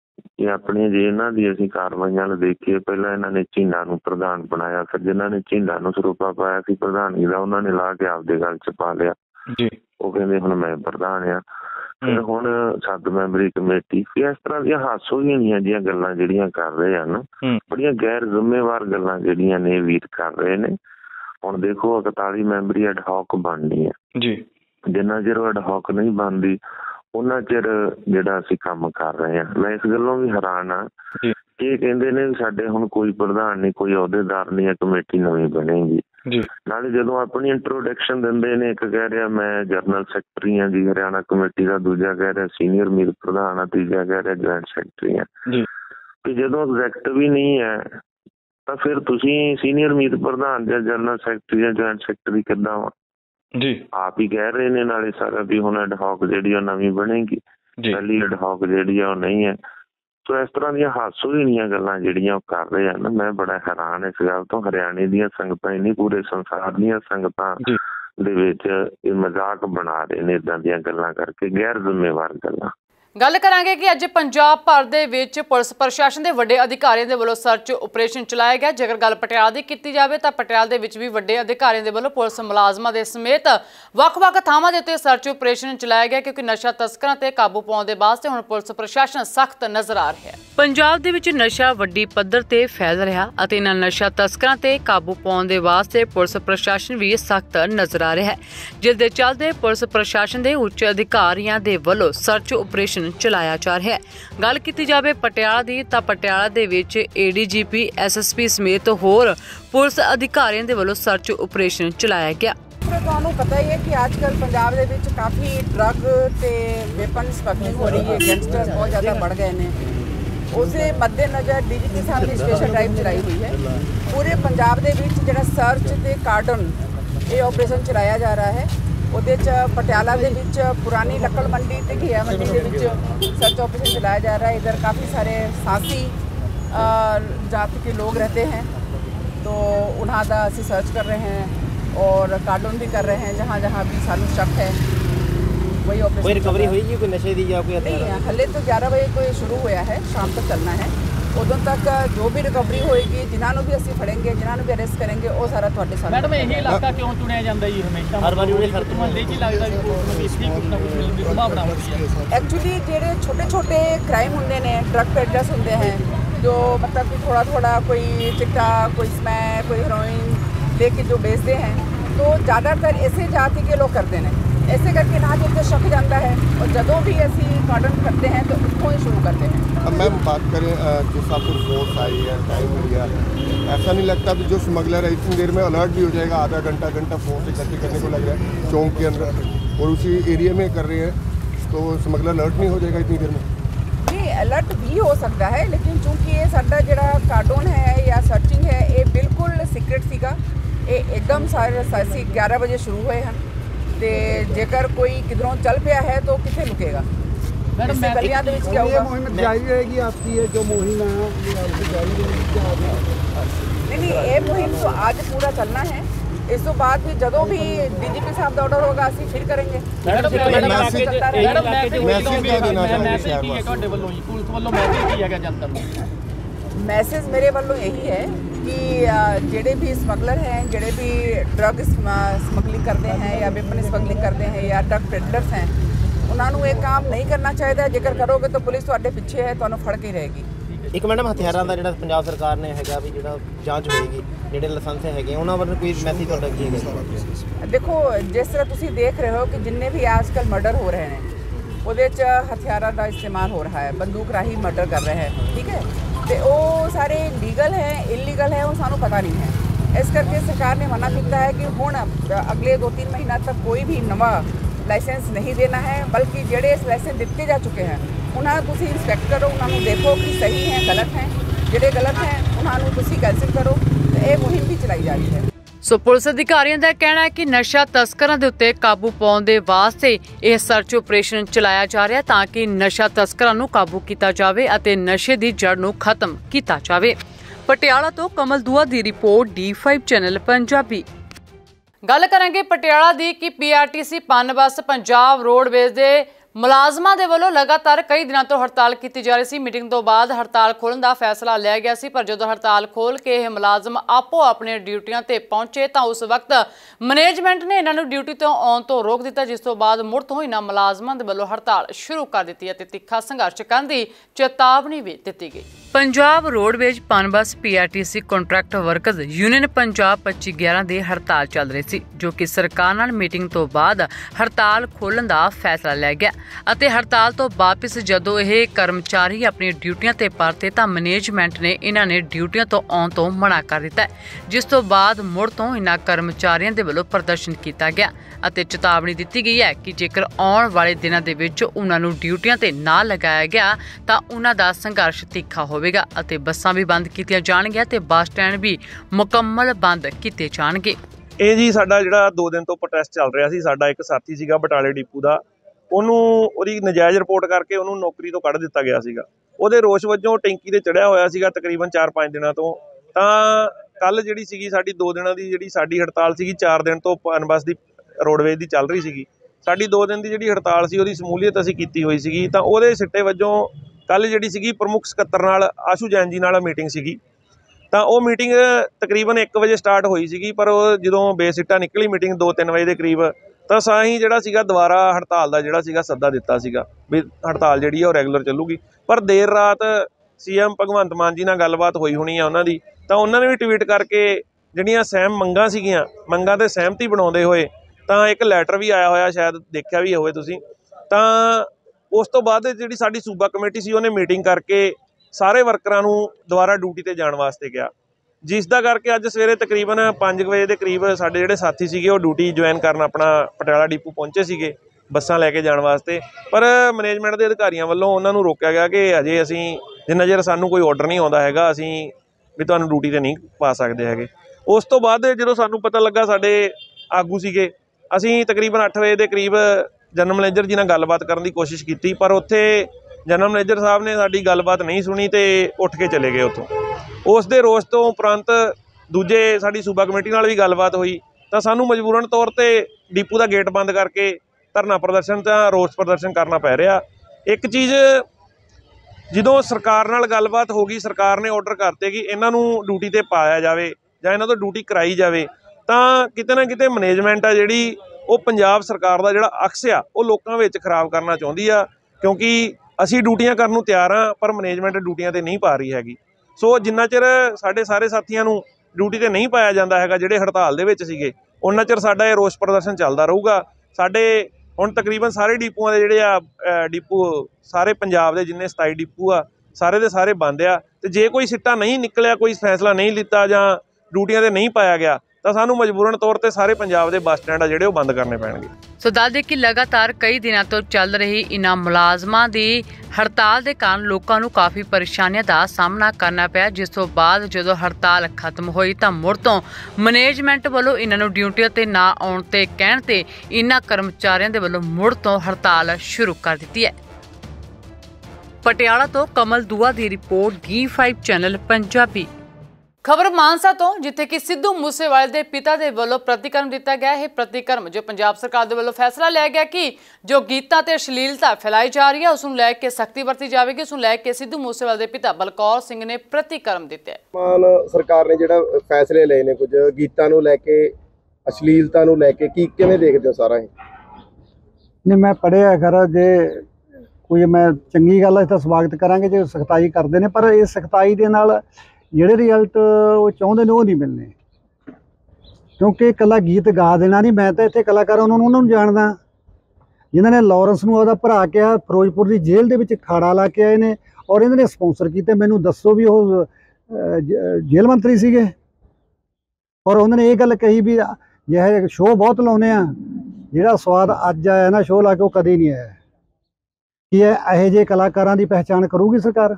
ਕਿ ਆਪਣੀ ਜੇ ਇਹਨਾਂ ਦੀ ਅਸੀਂ ਕਾਰਵਾਈਆਂ ਨੂੰ ਦੇਖੀਏ, ਪਹਿਲਾਂ ਇਹਨਾਂ ਨੇ ਝੀਂਡਾ ਨੂੰ ਪ੍ਰਧਾਨ ਬਣਾਇਆ, ਫਿਰ ਜਿਨ੍ਹਾਂ ਨੇ ਝੀਂਡਾ ਨੂੰ ਸਰੂਪਾ ਪਾਇਆ ਸੀ ਪ੍ਰਧਾਨਗੀ ਦਾ ਉਹਨਾਂ ਨੇ ਲਾ ਕੇ ਆਪਦੇ ਗੱਲ 'ਚ ਪਾ ਲਿਆ ਜੀ। ਉਹ ਕਹਿੰਦੇ ਹੁਣ ਮੈਂ ਪ੍ਰਧਾਨ ਆ, ਫਿਰ ਹੁਣ ਸੱਤ ਮੈਂਬਰੀ ਕਮੇਟੀ। ਇਸ ਤਰ੍ਹਾਂ ਦੀਆਂ ਹਾਸੋਹੀਣੀਆਂ ਜਿਹੀਆਂ ਗੱਲਾਂ ਜਿਹੜੀਆਂ ਕਰ ਰਹੇ ਹਨ, ਬੜੀਆਂ ਗੈਰ ਜ਼ਿੰਮੇਵਾਰ ਗੱਲਾਂ ਜਿਹੜੀਆਂ ਨੇ ਵੀਰ ਕਰ ਰਹੇ ਨੇ। ਹੁਣ ਦੇਖੋ ਇਕਤਾਲੀ ਮੈਂਬਰੀ ਐਡਹੌਕ ਬਣਨੀ ਹੈ ਜੀ, ਜਿੰਨਾ ਚਿਰ ਉਹ ਐਡਹੌਕ ਨਹੀਂ ਬਣਦੀ ਉਹਨਾਂ ਚਿਰ ਜਿਹੜਾ ਅਸੀਂ ਕੰਮ ਕਰ ਰਹੇ ਹਾਂ। ਮੈਂ ਇਸ ਗੱਲੋਂ ਵੀ ਹੈਰਾਨ ਹਾਂ ਕਿ ਇਹ ਕਹਿੰਦੇ ਨੇ ਵੀ ਸਾਡੇ ਹੁਣ ਕੋਈ ਪ੍ਰਧਾਨ ਨਹੀਂ, ਕੋਈ ਅਹੁਦੇਦਾਰ ਨਹੀਂ ਹੈ, ਕਮੇਟੀ ਨਵੀਂ ਬਣੇਗੀ। ਨਾਲੇ ਜਦੋਂ ਆਪਣੀ ਇੰਟਰੋਡਕਸ਼ਨ ਦਿੰਦੇ ਨੇ, ਇੱਕ ਕਹਿ ਰਿਹਾ ਮੈਂ ਜਨਰਲ ਸੈਕਟਰੀ ਹਾਂ ਜੀ ਹਰਿਆਣਾ ਕਮੇਟੀ ਦਾ, ਦੂਜਾ ਕਹਿ ਰਿਹਾ ਸੀਨੀਅਰ ਮੀਤ ਪ੍ਰਧਾਨ ਆ, ਤੀਜਾ ਕਹਿ ਰਿਹਾ ਜੁਆਇੰਟ ਸੈਕਟਰੀ ਆ। ਤੇ ਜਦੋਂ ਐਗਜ਼ੈਕਟ ਵੀ ਨਹੀਂ ਹੈ ਤਾਂ ਫਿਰ ਤੁਸੀਂ ਸੀਨੀਅਰ ਮੀਤ ਪ੍ਰਧਾਨ ਜਾਂ ਜਨਰਲ ਸੈਕਟਰੀ ਜਾਂ ਜੁਆਇੰਟ ਸੈਕਟਰੀ ਕਿੱਦਾਂ ਵਾ ਜੀ? ਆਪ ਹੀ ਕਹਿ ਰਹੇ ਨੇ ਨਾਲੇ ਸਾਰਾ ਵੀ ਹੁਣ ਐਡਹੌਕ ਜਿਹੜੀ ਉਹ ਨਵੀਂ ਬਣੇਗੀ, ਪਹਿਲੀ ਐਡਹੌਕ ਜਿਹੜੀ ਆ ਉਹ ਨਹੀਂ ਹੈ। ਸੋ ਇਸ ਤਰ੍ਹਾਂ ਦੀਆਂ ਹਾਸੋਹੀਣੀਆਂ ਗੱਲਾਂ ਜਿਹੜੀਆਂ ਉਹ ਕਰ ਰਹੇ ਹਨ, ਮੈਂ ਬੜਾ ਹੈਰਾਨ ਇਸ ਗੱਲ ਤੋਂ। ਹਰਿਆਣੇ ਦੀਆਂ ਸੰਗਤਾਂ ਹੀ ਨਹੀਂ, ਪੂਰੇ ਸੰਸਾਰ ਦੀਆਂ ਸੰਗਤਾਂ ਦੇ ਵਿੱਚ ਇਹ ਮਜ਼ਾਕ ਬਣਾ ਰਹੇ ਨੇ ਇੱਦਾਂ ਦੀਆਂ ਗੱਲਾਂ ਕਰਕੇ, ਗੈਰ ਜ਼ਿੰਮੇਵਾਰ ਗੱਲਾਂ। ਗੱਲ ਕਰਾਂਗੇ ਕਿ ਅੱਜ ਪੰਜਾਬ ਭਰ ਦੇ ਵਿੱਚ ਪੁਲਿਸ ਪ੍ਰਸ਼ਾਸਨ ਦੇ ਵੱਡੇ ਅਧਿਕਾਰੀਆਂ ਦੇ ਵੱਲੋਂ ਸਰਚ ਆਪਰੇਸ਼ਨ ਚਲਾਇਆ ਗਿਆ। ਜੇਕਰ ਗੱਲ ਪਟਿਆਲਾ ਦੀ ਕੀਤੀ ਜਾਵੇ ਤਾਂ ਪਟਿਆਲਾ ਦੇ ਵਿੱਚ ਵੀ ਵੱਡੇ ਅਧਿਕਾਰੀਆਂ ਦੇ ਵੱਲੋਂ ਪੁਲਿਸ ਮੁਲਾਜ਼ਮਾਂ ਦੇ ਸਮੇਤ ਵੱਖ-ਵੱਖ ਥਾਵਾਂ ਦੇ ਉੱਤੇ ਸਰਚ ਆਪਰੇਸ਼ਨ ਚਲਾਇਆ ਗਿਆ, ਕਿਉਂਕਿ ਨਸ਼ਾ ਤਸਕਰਾਂ ਤੇ ਕਾਬੂ ਪਾਉਣ ਦੇ ਵਾਸਤੇ ਹੁਣ ਪੁਲਿਸ ਪ੍ਰਸ਼ਾਸਨ ਸਖਤ ਨਜ਼ਰ ਆ ਰਿਹਾ ਹੈ। ਪੰਜਾਬ ਦੇ ਵਿੱਚ ਨਸ਼ਾ ਵੱਡੀ ਪੱਧਰ ਤੇ ਫੈਲ ਰਿਹਾ ਅਤੇ ਇਹਨਾਂ ਨਸ਼ਾ ਤਸਕਰਾਂ ਤੇ ਕਾਬੂ ਪਾਉਣ ਦੇ ਵਾਸਤੇ ਪੁਲਿਸ ਪ੍ਰਸ਼ਾਸਨ ਵੀ ਸਖਤ ਨਜ਼ਰ ਆ ਰਿਹਾ ਹੈ, ਜਿਸ ਦੇ ਚੱਲਦੇ ਪੁਲਿਸ ਪ੍ਰਸ਼ਾਸਨ ਦੇ ਉੱਚ ਅਧਿਕਾਰੀਆਂ ਦੇ ਵੱਲੋਂ ਸਰਚ ਆਪਰੇਸ਼ਨ ਚਲਾਇਆ ਜਾ ਰਿਹਾ ਹੈ। ਗੱਲ ਕੀਤੀ ਜਾਵੇ ਪਟਿਆਲਾ ਦੀ ਤਾਂ ਪਟਿਆਲਾ ਦੇ ਵਿੱਚ ਏਡੀਜੀਪੀ, ਐਸਐਸਪੀ ਸਮੇਤ ਹੋਰ ਪੁਲਿਸ ਅਧਿਕਾਰੀਆਂ ਦੇ ਵੱਲੋਂ ਸਰਚ ਆਪਰੇਸ਼ਨ ਚਲਾਇਆ ਗਿਆ। ਤੁਹਾਨੂੰ ਪਤਾ ਹੀ ਹੈ ਕਿ ਅੱਜ ਕੱਲ੍ਹ ਪੰਜਾਬ ਦੇ ਵਿੱਚ ਕਾਫੀ ਡਰੱਗ ਤੇ ਵੈਪਨ ਸਮਗਲਿੰਗ ਹੋ ਰਹੀ ਹੈ, ਗੈਂਗਸਟਰ ਬਹੁਤ ਜ਼ਿਆਦਾ बढ़ ਗਏ ਨੇ। ਉਸੇ ਮੱਦੇਨਜ਼ਰ ਡੀਜੀਪੀ ਸਾਹਿਬ ਨੇ ਸਪੈਸ਼ਲ ਡਰਾਈਵ ਚਲਾਈ ਹੋਈ ਹੈ। ਪੂਰੇ ਪੰਜਾਬ ਦੇ ਵਿੱਚ ਜਿਹੜਾ ਸਰਚ ਤੇ ਕਾਰਡਨ ਇਹ ਆਪਰੇਸ਼ਨ ਚਲਾਇਆ ਜਾ ਰਿਹਾ ਹੈ। ਉਹਦੇ 'ਚ ਪਟਿਆਲਾ ਦੇ ਵਿੱਚ ਪੁਰਾਣੀ ਲੱਕੜ ਮੰਡੀ ਤੇ ਘਿਆ ਮੰਡੀ ਦੇ ਵਿੱਚ सर्च ऑपरेशन चलाया जा रहा है। इधर काफ़ी सारे सांसी जात के लोग रहते हैं। तो उन्हां दा असीं सर्च कर रहे हैं और कार्डन भी कर रहे हैं जहाँ जहाँ भी सानू शक है वही ऑपरेशन। कोई रिकवरी हुई जी कोई नशे दी या कोई नहीं, हले तो ग्यारह बजे कोई शुरू होया है, शाम तक चलना है। उदों तक जो भी रिकवरी होएगी, जिन्होंने भी असीं फड़ेंगे, जिन्होंने भी अरेस्ट करेंगे, वो सारा तुहाडे सामने। मैडम यही इलाका क्यों चुनिया जाता जी हमेशा? हर बार उन्हें खर्च मुहल्ले च लगता भी पुलिस नूं इसी कुछ ना कुछ मिलने की संभावना होती है। एक्चुअली जेडे छोटे छोटे क्राइम होंगे ने, ड्रग पेडलर्स होंगे हैं जो मतलब कि थोड़ा थोड़ा कोई चिट्टा, कोई स्मैक, कोई हेरोइन लेके जो बेचते हैं, तो ज़्यादातर ऐसे जाति के लोग करते हैं। ऐसे करके ना जो शक जाता है और जदों भी असी कार्डन करते हैं तो उसको ही शुरू करते हैं। अब मैम बात करें जिस हिसाब से फोर्स आई है, टाइम मिल गया, ऐसा नहीं लगता कि जो स्मगलर है इतनी देर में अलर्ट भी हो जाएगा? आधा घंटा घंटा फोर्स इकट्ठी करने को लग रहा है चौक के अंदर और उसी एरिया में कर रहे हैं, तो स्मगलर अलर्ट नहीं हो जाएगा इतनी देर में? नहीं, अलर्ट भी हो सकता है, लेकिन चूँकि ये साडा जिहड़ा कार्डन है या सर्चिंग है ये बिल्कुल सीक्रेट सीगा। ये एकदम सारे ग्यारह बजे शुरू हुए हैं ਤੇ ਜੇਕਰ ਕੋਈ ਕਿਧਰੋਂ ਚੱਲ ਪਿਆ ਹੈ तो किथे लुकेगा? मैडम मैं गलियां दे विच क्या होगा? मुहिम जारी रहेगी आपकी, ये जो मुहिम है ये जारी रहेगी क्या? नहीं नहीं, ये मुहिम तो आज पूरा चलना है। इस तो बाद भी जदों भी डीजीपी साहब का ऑर्डर होगा ਅਸੀਂ ਫਿਰ ਕਰਾਂਗੇ। मैडम मैसेज की है ਤੁਹਾਡੇ ਵੱਲੋਂ ਜੀ, ਪੁਲਿਸ ਵੱਲੋਂ ਮੈਸੇਜ ਕੀ ਹੈਗਾ ਜਨਤਾ ਨੂੰ? मैसेज मेरे वालों यही है कि जेडे भी स्मगलर हैं, जेडे भी ड्रग स्मगलिंग करते हैं या वेपन स्मगलिंग करते हैं या ड्रग पेडलर्स हैं, उन्होंने ये काम नहीं करना चाहिए। जेकर करोगे तो पुलिस तुहाडे पिछे है, तुहानू फड़ के रहेगी। ਇੱਕ ਮੈਡਮ ਹਥਿਆਰਾਂ ਦਾ ਜਿਹੜਾ ਪੰਜਾਬ ਸਰਕਾਰ ਨੇ ਹੈਗਾ ਵੀ ਜਿਹੜਾ ਜਾਂਚ ਹੋਏਗੀ, ਜਿਹੜੇ ਲਾਇਸੈਂਸ ਹੈਗੇ ਉਹਨਾਂ ਵੱਲੋਂ ਕੋਈ ਮੈਸੇਜ ਤੁਹਾਡਾ ਕੀ ਹੈਗਾ? देखो जिस तरह तुसी देख रहे हो कि जिन्ने भी आजकल मर्डर हो रहे हैं ਉਹਦੇ 'ਚ ਹਥਿਆਰਾਂ ਦਾ इस्तेमाल हो रहा है, बंदूक राही मर्डर कर रहे हैं, ठीक है। तो वो सारे लीगल है इलीगल है वो सानू पता नहीं है। इस करके सरकार ने मना किया है कि हुण अगले दो तीन महीना तक कोई भी नवा लाइसेंस नहीं देना है, बल्कि जेडे लाइसेंस दिते जा चुके हैं उन्होंने तुसी इंस्पैक्ट करो, उन्होंने देखो कि सही हैं गलत हैं, जेडे गलत हैं उन्होंने तुसी कैंसिल करो। तो ये मुहिम भी चलाई जा रही है। ਸੋ ਪੁਲਿਸ ਅਧਿਕਾਰੀਆਂ ਦਾ ਕਹਿਣਾ ਹੈ ਕਿ ਨਸ਼ਾ ਤਸਕਰਾਂ ਦੇ ਉੱਤੇ ਕਾਬੂ ਪਾਉਣ ਦੇ ਵਾਸਤੇ ਇਹ ਸਰਚ ਆਪਰੇਸ਼ਨ ਚਲਾਇਆ ਜਾ ਰਿਹਾ ਤਾਂ ਕਿ ਨਸ਼ਾ ਤਸਕਰਾਂ ਨੂੰ ਕਾਬੂ ਕੀਤਾ ਜਾਵੇ ਅਤੇ ਨਸ਼ੇ ਦੀ ਜੜ ਨੂੰ ਖਤਮ ਕੀਤਾ ਜਾਵੇ। ਪਟਿਆਲਾ ਤੋਂ ਕਮਲ ਦੂਆ ਦੀ report D five channel Punjabi. ਗੱਲ ਕਰਾਂਗੇ ਪਟਿਆਲਾ ਦੀ ਕਿ ਪੀਆਰਟੀਸੀ ਪਨ ਬੱਸ ਪੰਜਾਬ ਰੋਡਵੇਜ਼ ਦੇ ਮੁਲਾਜ਼ਮਾਂ ਦੇ ਵੱਲੋਂ ਲਗਾਤਾਰ ਕਈ ਦਿਨਾਂ ਤੋਂ ਹੜਤਾਲ ਕੀਤੀ ਜਾ ਰਹੀ ਸੀ। ਮੀਟਿੰਗ ਤੋਂ ਬਾਅਦ ਹੜਤਾਲ ਖੋਲ੍ਹਣ ਦਾ ਫੈਸਲਾ ਲਿਆ ਗਿਆ ਸੀ, ਪਰ ਜਦੋਂ ਹੜਤਾਲ ਖੋਲ੍ਹ ਕੇ ਇਹ ਮੁਲਾਜ਼ਮ ਆਪੋ ਆਪਣੀਆਂ ਡਿਊਟੀਆਂ ਤੇ ਪਹੁੰਚੇ ਤਾਂ ਉਸ ਵਕਤ ਮੈਨੇਜਮੈਂਟ ਨੇ ਇਹਨਾਂ ਨੂੰ ਡਿਊਟੀ ਤੋਂ ਆਉਣ ਤੋਂ ਰੋਕ ਦਿੱਤਾ, ਜਿਸ ਤੋਂ ਬਾਅਦ ਮੁੜ ਤੋਂ ਇਹਨਾਂ ਮੁਲਾਜ਼ਮਾਂ ਦੇ ਵੱਲੋਂ ਹੜਤਾਲ ਸ਼ੁਰੂ ਕਰ ਦਿੱਤੀ ਅਤੇ ਤਿੱਖਾ ਸੰਘਰਸ਼ ਕਰਨ ਦੀ ਚੇਤਾਵਨੀ ਵੀ ਦਿੱਤੀ ਗਈ। Punjab roadways Punbus PRTC contract workers union Punjab ਪੱਚੀ ਗਿਆਰਾਂ ਦੀ ਹੜਤਾਲ ਚੱਲ ਰਹੀ ਸੀ, ਜੋ ਕਿ ਸਰਕਾਰ ਨਾਲ ਮੀਟਿੰਗ ਤੋਂ ਬਾਅਦ ਹੜਤਾਲ ਖੋਲ੍ਹਣ ਦਾ ਫੈਸਲਾ ਲਿਆ ਗਿਆ ਅਤੇ ਹੜਤਾਲ ਤੋਂ ਵਾਪਸ ਜਦੋਂ ਇਹ ਕਰਮਚਾਰੀ ਆਪਣੀਆਂ ਡਿਊਟੀਆਂ ਤੇ ਪਰਤੇ ਤਾਂ ਮੈਨੇਜਮੈਂਟ ਨੇ ਇਹਨਾਂ ਨੇ ਡਿਊਟੀਆਂ ਤੋਂ ਆਉਣ ਤੋਂ ਮਨਾ ਕਰ ਦਿੱਤਾ, ਜਿਸ ਤੋਂ ਬਾਅਦ ਮੁੜ ਤੋਂ ਇਹਨਾਂ ਕਰਮਚਾਰੀਆਂ ਦੇ ਵੱਲੋਂ ਪ੍ਰਦਰਸ਼ਨ ਕੀਤਾ ਗਿਆ ਅਤੇ ਚੇਤਾਵਨੀ ਦਿੱਤੀ ਗਈ ਹੈ ਕਿ ਜੇਕਰ ਆਉਣ ਵਾਲੇ ਦਿਨਾਂ ਦੇ ਵਿੱਚ ਉਹਨਾਂ ਨੂੰ ਡਿਊਟੀਆਂ ਤੇ ਨਾ ਲਗਾਇਆ ਗਿਆ ਤਾਂ ਉਹਨਾਂ ਦਾ ਸੰਘਰਸ਼ ਤਿੱਖਾ ਹੋਵੇਗਾ ਅਤੇ ਬੱਸਾਂ ਵੀ ਬੰਦ ਕੀਤੀਆਂ ਜਾਣਗੀਆਂ ਤੇ ਬੱਸ ਸਟੈਂਡ ਵੀ ਮੁਕੰਮਲ ਬੰਦ ਕੀਤੇ ਜਾਣਗੇ। ਇਹ ਜੀ ਸਾਡਾ ਜਿਹੜਾ ਦੋ ਦਿਨ ਤੋਂ ਪ੍ਰੋਟੈਸਟ ਚੱਲ ਰਿਹਾ ਸੀ, ਸਾਡਾ ਇੱਕ ਸਾਥੀ ਸੀਗਾ ਬਟਾਲੇ ਡਿਪੂ ਦਾ, ਉਹਨੂੰ ਉਹਦੀ ਨਜਾਇਜ਼ ਰਿਪੋਰਟ ਕਰਕੇ ਉਹਨੂੰ ਨੌਕਰੀ ਤੋਂ ਕੱਢ ਦਿੱਤਾ ਗਿਆ ਸੀਗਾ। ਉਹਦੇ ਰੋਸ ਵਜੋਂ ਟੈਂਕੀ ਤੇ ਚੜਿਆ ਹੋਇਆ ਸੀਗਾ ਤਕਰੀਬਨ ਚਾਰ ਪੰਜ ਦਿਨਾਂ ਤੋਂ। ਤਾਂ ਕੱਲ ਜਿਹੜੀ ਸੀਗੀ ਸਾਡੀ ਦੋ ਦਿਨਾਂ ਦੀ ਜਿਹੜੀ ਸਾਡੀ ਹੜਤਾਲ ਸੀਗੀ, ਚਾਰ ਦਿਨ ਤੋਂ ਪਨ ਬੱਸ ਦੀ ਰੋਡਵੇਜ਼ ਦੀ ਚੱਲ ਰਹੀ ਸੀਗੀ। ਸਾਡੀ ਦੋ ਦਿਨ ਦੀ ਜਿਹੜੀ ਹੜਤਾਲ ਸੀ ਉਹਦੀ ਸਮੂਲੀਅਤ ਅਸੀਂ ਕੀਤੀ ਹੋਈ ਸੀਗੀ। ਤਾਂ ਉਹਦੇ ਸਿੱਟੇ ਵਜੋਂ ਕੱਲ ਜਿਹੜੀ ਸੀਗੀ ਪ੍ਰਮੁੱਖ ਸਕੱਤਰ ਨਾਲ ਆਸ਼ੂ ਜੈਨ ਜੀ ਨਾਲ ਮੀਟਿੰਗ ਸੀਗੀ। ਤਾਂ ਉਹ ਮੀਟਿੰਗ ਤਕਰੀਬਨ ਇੱਕ ਵਜੇ ਸਟਾਰਟ ਹੋਈ ਸੀਗੀ, ਪਰ ਉਹ ਜਦੋਂ ਬੇਸਿੱਟਾ ਨਿਕਲੀ ਮੀਟਿੰਗ ਦੋ ਤਿੰਨ ਵਜੇ ਦੇ ਕਰੀਬ, ਤਾਂ ਸਾਹੀਂ ਜਿਹੜਾ ਸੀਗਾ ਦੁਬਾਰਾ ਹੜਤਾਲ ਦਾ ਜਿਹੜਾ ਸੀਗਾ ਸੱਦਾ ਦਿੱਤਾ ਸੀਗਾ ਵੀ ਹੜਤਾਲ ਜਿਹੜੀ ਆ ਉਹ ਰੈਗੂਲਰ ਚੱਲੂਗੀ। ਪਰ ਦੇਰ ਰਾਤ ਸੀ ਐਮ ਭਗਵੰਤ ਮਾਨ ਜੀ ਨਾਲ ਗੱਲਬਾਤ ਹੋਈ ਹੋਣੀ ਆ ਉਹਨਾਂ ਦੀ, ਤਾਂ ਉਹਨਾਂ ਨੇ ਵੀ ਟਵੀਟ ਕਰਕੇ ਜਿਹੜੀਆਂ ਸਹਿਮ ਮੰਗਾਂ ਸੀਗੀਆਂ, ਮੰਗਾਂ 'ਤੇ ਸਹਿਮਤੀ ਬਣਾਉਂਦੇ ਹੋਏ ਤਾਂ ਇੱਕ ਲੈਟਰ ਵੀ ਆਇਆ ਹੋਇਆ, ਸ਼ਾਇਦ ਦੇਖਿਆ ਵੀ ਹੋਵੇ ਤੁਸੀਂ। ਤਾਂ ਉਸ ਤੋਂ ਬਾਅਦ ਜਿਹੜੀ ਸਾਡੀ ਸੂਬਾ ਕਮੇਟੀ ਸੀ ਉਹਨੇ ਮੀਟਿੰਗ ਕਰਕੇ ਸਾਰੇ ਵਰਕਰਾਂ ਨੂੰ ਦੁਬਾਰਾ ਡਿਊਟੀ 'ਤੇ ਜਾਣ ਵਾਸਤੇ ਕਿਹਾ, ਜਿਸ ਦਾ ਕਰਕੇ ਅੱਜ ਸਵੇਰੇ ਤਕਰੀਬਨ ਪੰਜ ਵਜੇ ਦੇ ਕਰੀਬ ਸਾਡੇ ਜਿਹੜੇ ਸਾਥੀ ਸੀਗੇ ਉਹ ਡਿਊਟੀ ਜੁਆਇਨ ਕਰਨ ਆਪਣਾ ਪਟਿਆਲਾ ਡਿਪੂ ਪਹੁੰਚੇ ਸੀਗੇ ਬੱਸਾਂ ਲੈ ਕੇ ਜਾਣ ਵਾਸਤੇ। ਪਰ ਮੈਨੇਜਮੈਂਟ ਦੇ ਅਧਿਕਾਰੀਆਂ ਵੱਲੋਂ ਉਹਨਾਂ ਨੂੰ ਰੋਕਿਆ ਗਿਆ ਕਿ ਅਜੇ ਅਸੀਂ ਜਿੰਨਾ ਚਿਰ ਸਾਨੂੰ ਕੋਈ ਆਰਡਰ ਨਹੀਂ ਆਉਂਦਾ ਹੈਗਾ ਅਸੀਂ ਵੀ ਤੁਹਾਨੂੰ ਡਿਊਟੀ 'ਤੇ ਨਹੀਂ ਪਾ ਸਕਦੇ ਹੈਗੇ। ਉਸ ਤੋਂ ਬਾਅਦ ਜਦੋਂ ਸਾਨੂੰ ਪਤਾ ਲੱਗਾ ਸਾਡੇ ਆਗੂ ਸੀਗੇ, ਅਸੀਂ ਤਕਰੀਬਨ ਅੱਠ ਵਜੇ ਦੇ ਕਰੀਬ ਜਨਰਲ ਮੈਨੇਜਰ ਜੀ ਨਾਲ ਗੱਲਬਾਤ ਕਰਨ ਦੀ ਕੋਸ਼ਿਸ਼ ਕੀਤੀ, ਪਰ ਉੱਥੇ ਜਨਰਲ ਮੈਨੇਜਰ ਸਾਹਿਬ ਨੇ ਸਾਡੀ ਗੱਲਬਾਤ ਨਹੀਂ ਸੁਣੀ ਅਤੇ ਉੱਠ ਕੇ ਚਲੇ ਗਏ ਉੱਥੋਂ। ਉਸ ਦੇ ਰੋਸ ਤੋਂ ਉਪਰੰਤ ਦੂਜੇ ਸਾਡੀ ਸੂਬਾ ਕਮੇਟੀ ਨਾਲ ਵੀ ਗੱਲਬਾਤ ਹੋਈ ਤਾਂ ਸਾਨੂੰ ਮਜਬੂਰਨ ਤੌਰ ਤੇ ਡਿਪੂ ਦਾ ਗੇਟ ਬੰਦ ਕਰਕੇ ਧਰਨਾ ਪ੍ਰਦਰਸ਼ਨ ਤਾਂ ਰੋਸ ਪ੍ਰਦਰਸ਼ਨ ਕਰਨਾ ਪੈ ਰਿਹਾ। ਇੱਕ ਚੀਜ਼ ਜਦੋਂ ਸਰਕਾਰ ਨਾਲ ਗੱਲਬਾਤ ਹੋ ਗਈ, ਸਰਕਾਰ ਨੇ ਆਰਡਰ ਕਰਤੇ ਕਿ ਇਹਨਾਂ ਨੂੰ ਡਿਊਟੀ ਤੇ ਪਾਇਆ ਜਾਵੇ ਜਾਂ ਇਹਨਾਂ ਤੋਂ ਡਿਊਟੀ ਕਰਾਈ ਜਾਵੇ, ਤਾਂ ਕਿਤੇ ਨਾ ਕਿਤੇ ਮੈਨੇਜਮੈਂਟ ਆ ਜਿਹੜੀ ਉਹ ਪੰਜਾਬ ਸਰਕਾਰ ਦਾ ਜਿਹੜਾ ਅਕਸ ਆ ਉਹ ਲੋਕਾਂ ਵਿੱਚ ਖਰਾਬ ਕਰਨਾ ਚਾਹੁੰਦੀ ਆ, ਕਿਉਂਕਿ ਅਸੀਂ ਡਿਊਟੀਆਂ ਕਰਨ ਨੂੰ ਤਿਆਰ ਹਾਂ ਪਰ ਮੈਨੇਜਮੈਂਟ ਡਿਊਟੀਆਂ ਤੇ ਨਹੀਂ ਪਾ ਰਹੀ ਹੈਗੀ। ਸੋ ਜਿੰਨਾ ਚਿਰ ਸਾਡੇ ਸਾਰੇ ਸਾਥੀਆਂ ਨੂੰ ਡਿਊਟੀ ਤੇ ਨਹੀਂ ਪਾਇਆ ਜਾਂਦਾ ਹੈਗਾ ਜਿਹੜੇ ਹੜਤਾਲ ਦੇ ਵਿੱਚ ਸੀਗੇ, ਉਹਨਾਂ ਚਿਰ ਸਾਡਾ ਇਹ ਰੋਸ ਪ੍ਰਦਰਸ਼ਨ ਚੱਲਦਾ ਰਹੂਗਾ। ਸਾਡੇ ਹੁਣ ਤਕਰੀਬਨ ਸਾਰੇ ਡਿਪੂਆਂ ਦੇ ਜਿਹੜੇ ਆ ਡਿਪੂ ਸਾਰੇ ਪੰਜਾਬ ਦੇ ਜਿੰਨੇ ਸਤਾਈ ਡਿਪੂ ਆ ਸਾਰੇ ਦੇ ਸਾਰੇ ਬੰਦ ਆ, ਤੇ ਜੇ ਕੋਈ ਸਿੱਟਾ ਨਹੀਂ ਨਿਕਲਿਆ, ਕੋਈ ਫੈਸਲਾ ਨਹੀਂ ਲਿੱਤਾ ਜਾਂ ਡਿਊਟੀਆਂ ਤੇ ਨਹੀਂ ਪਾਇਆ ਗਿਆ ਤਾਂ ਸਾਨੂੰ ਮਜਬੂਰਨ ਤੌਰ ਤੇ ਸਾਰੇ ਪੰਜਾਬ ਦੇ ਬੱਸ ਸਟੈਂਡ ਆ ਜਿਹੜੇ ਉਹ ਬੰਦ ਕਰਨੇ ਪੈਣਗੇ। ਸੋ ਦੱਸ ਦੇ ਕਿ ਲਗਾਤਾਰ ਕਈ ਦਿਨਾਂ ਤੋਂ ਚੱਲ ਰਹੀ ਇਨ੍ਹਾਂ ਮੁਲਾਜ਼ਮਾਂ ਦੀ ਹੜਤਾਲ ਦੇ ਕਾਰਨ ਲੋਕਾਂ ਨੂੰ ਕਾਫੀ ਪਰੇਸ਼ਾਨੀਆਂ ਦਾ ਸਾਹਮਣਾ ਕਰਨਾ ਪਿਆ, ਜਿਸ ਤੋਂ ਬਾਅਦ ਜਦੋਂ ਹੜਤਾਲ ਖਤਮ ਹੋਈ ਤਾਂ ਮੁੜ ਤੋਂ ਮੈਨੇਜਮੈਂਟ ਵੱਲੋਂ ਇਹਨਾਂ ਨੂੰ ਡਿਊਟੀਆਂ ਤੇ ਨਾ ਆਉਣ ਤੇ ਕਹਿਣ ਤੇ ਇਨ੍ਹਾਂ ਕਰਮਚਾਰੀਆਂ ਦੇ ਵੱਲੋਂ ਮੁੜ ਤੋਂ ਹੜਤਾਲ ਸ਼ੁਰੂ ਕਰ ਦਿੱਤੀ ਹੈ। ਪਟਿਆਲਾ ਤੋਂ ਕਮਲ ਦੂਆ ਦੀ report D five channel Punjabi. ਖਬਰ ਮਾਨਸਾ ਤੋਂ, ਜਿੱਥੇ ਕਿ ਸਿੱਧੂ ਮੂਸੇਵਾਲੇ ਦੇ ਪਿਤਾ ਦੇ ਵੱਲੋਂ ਪ੍ਰਤੀਕਰਮ ਦਿੱਤਾ ਗਿਆ ਹੈ। ਪ੍ਰਤੀਕਰਮ ਜੋ ਪੰਜਾਬ ਸਰਕਾਰ ਦੇ ਵੱਲੋਂ ਫੈਸਲਾ ਲਿਆ ਗਿਆ ਕਿ ਜੋ ਗੀਤਾਂ ਤੇ ਅਸ਼ਲੀਲਤਾ ਫੈਲਾਈ ਜਾ ਰਹੀ ਹੈ ਉਸ ਨੂੰ ਲੈ ਕੇ ਸਖਤੀ ਵਰਤੀ ਜਾਵੇਗੀ, ਉਸ ਨੂੰ ਲੈ ਕੇ ਸਿੱਧੂ ਮੂਸੇਵਾਲੇ ਦੇ ਪਿਤਾ ਬਲਕੌਰ ਸਿੰਘ ਨੇ ਪ੍ਰਤੀਕਰਮ ਦਿੱਤਾ ਹੈ। ਮਾਨ ਸਰਕਾਰ ਨੇ ਜਿਹੜਾ ਫੈਸਲੇ ਲਏ ਨੇ ਕੁਝ ਗੀਤਾਂ ਨੂੰ ਲੈ ਕੇ, ਅਸ਼ਲੀਲਤਾ ਨੂੰ ਲੈ ਕੇ, ਕੀ ਕਿਵੇਂ ਦੇਖਦੇ ਹੋ ਸਾਰਾ ਇਹ? ਨਹੀਂ, ਮੈਂ ਪੜ੍ਹਿਆ ਕਰ, ਜੇ ਕੋਈ ਮੈਂ ਚੰਗੀ ਗੱਲ ਹੈ ਤਾਂ ਸਵਾਗਤ ਕਰਾਂਗੇ ਜੇ ਸਖਤਾਈ ਕਰਦੇ ਨੇ, ਪਰ ਇਹ ਸਖਤਾਈ ਦੇ ਨਾਲ ਜਿਹੜੇ ਰਿਜ਼ਲਟ ਉਹ ਚਾਹੁੰਦੇ ਨੇ ਉਹ ਨਹੀਂ ਮਿਲਣੇ, ਕਿਉਂਕਿ ਇਕੱਲਾ ਗੀਤ ਗਾ ਦੇਣਾ ਨਹੀਂ। ਮੈਂ ਤਾਂ ਇੱਥੇ ਕਲਾਕਾਰ ਉਹਨਾਂ ਨੂੰ ਉਹਨਾਂ ਨੂੰ ਜਾਣਦਾ ਜਿਨ੍ਹਾਂ ਨੇ ਲਾਰੈਂਸ ਨੂੰ ਉਹਦਾ ਭਰਾ ਕਿਹਾ, ਫਿਰੋਜ਼ਪੁਰ ਦੀ ਜੇਲ੍ਹ ਦੇ ਵਿੱਚ ਖਾੜਾ ਲਾ ਕੇ ਆਏ ਨੇ ਔਰ ਇਹਨਾਂ ਨੇ ਸਪਾਂਸਰ ਕੀਤੇ। ਮੈਨੂੰ ਦੱਸੋ ਵੀ ਉਹ ਜੇਲ੍ਹ ਮੰਤਰੀ ਸੀਗੇ ਔਰ ਉਹਨਾਂ ਨੇ ਇਹ ਗੱਲ ਕਹੀ ਵੀ ਜਿਹੇ ਸ਼ੋਅ ਬਹੁਤ ਲਾਉਂਦੇ ਆ, ਜਿਹੜਾ ਸਵਾਦ ਅੱਜ ਆਇਆ ਨਾ ਸ਼ੋਅ ਲਾ ਕੇ ਉਹ ਕਦੇ ਨਹੀਂ ਆਇਆ। ਕੀ ਇਹੋ ਜਿਹੇ ਕਲਾਕਾਰਾਂ ਦੀ ਪਹਿਚਾਣ ਕਰੂਗੀ ਸਰਕਾਰ?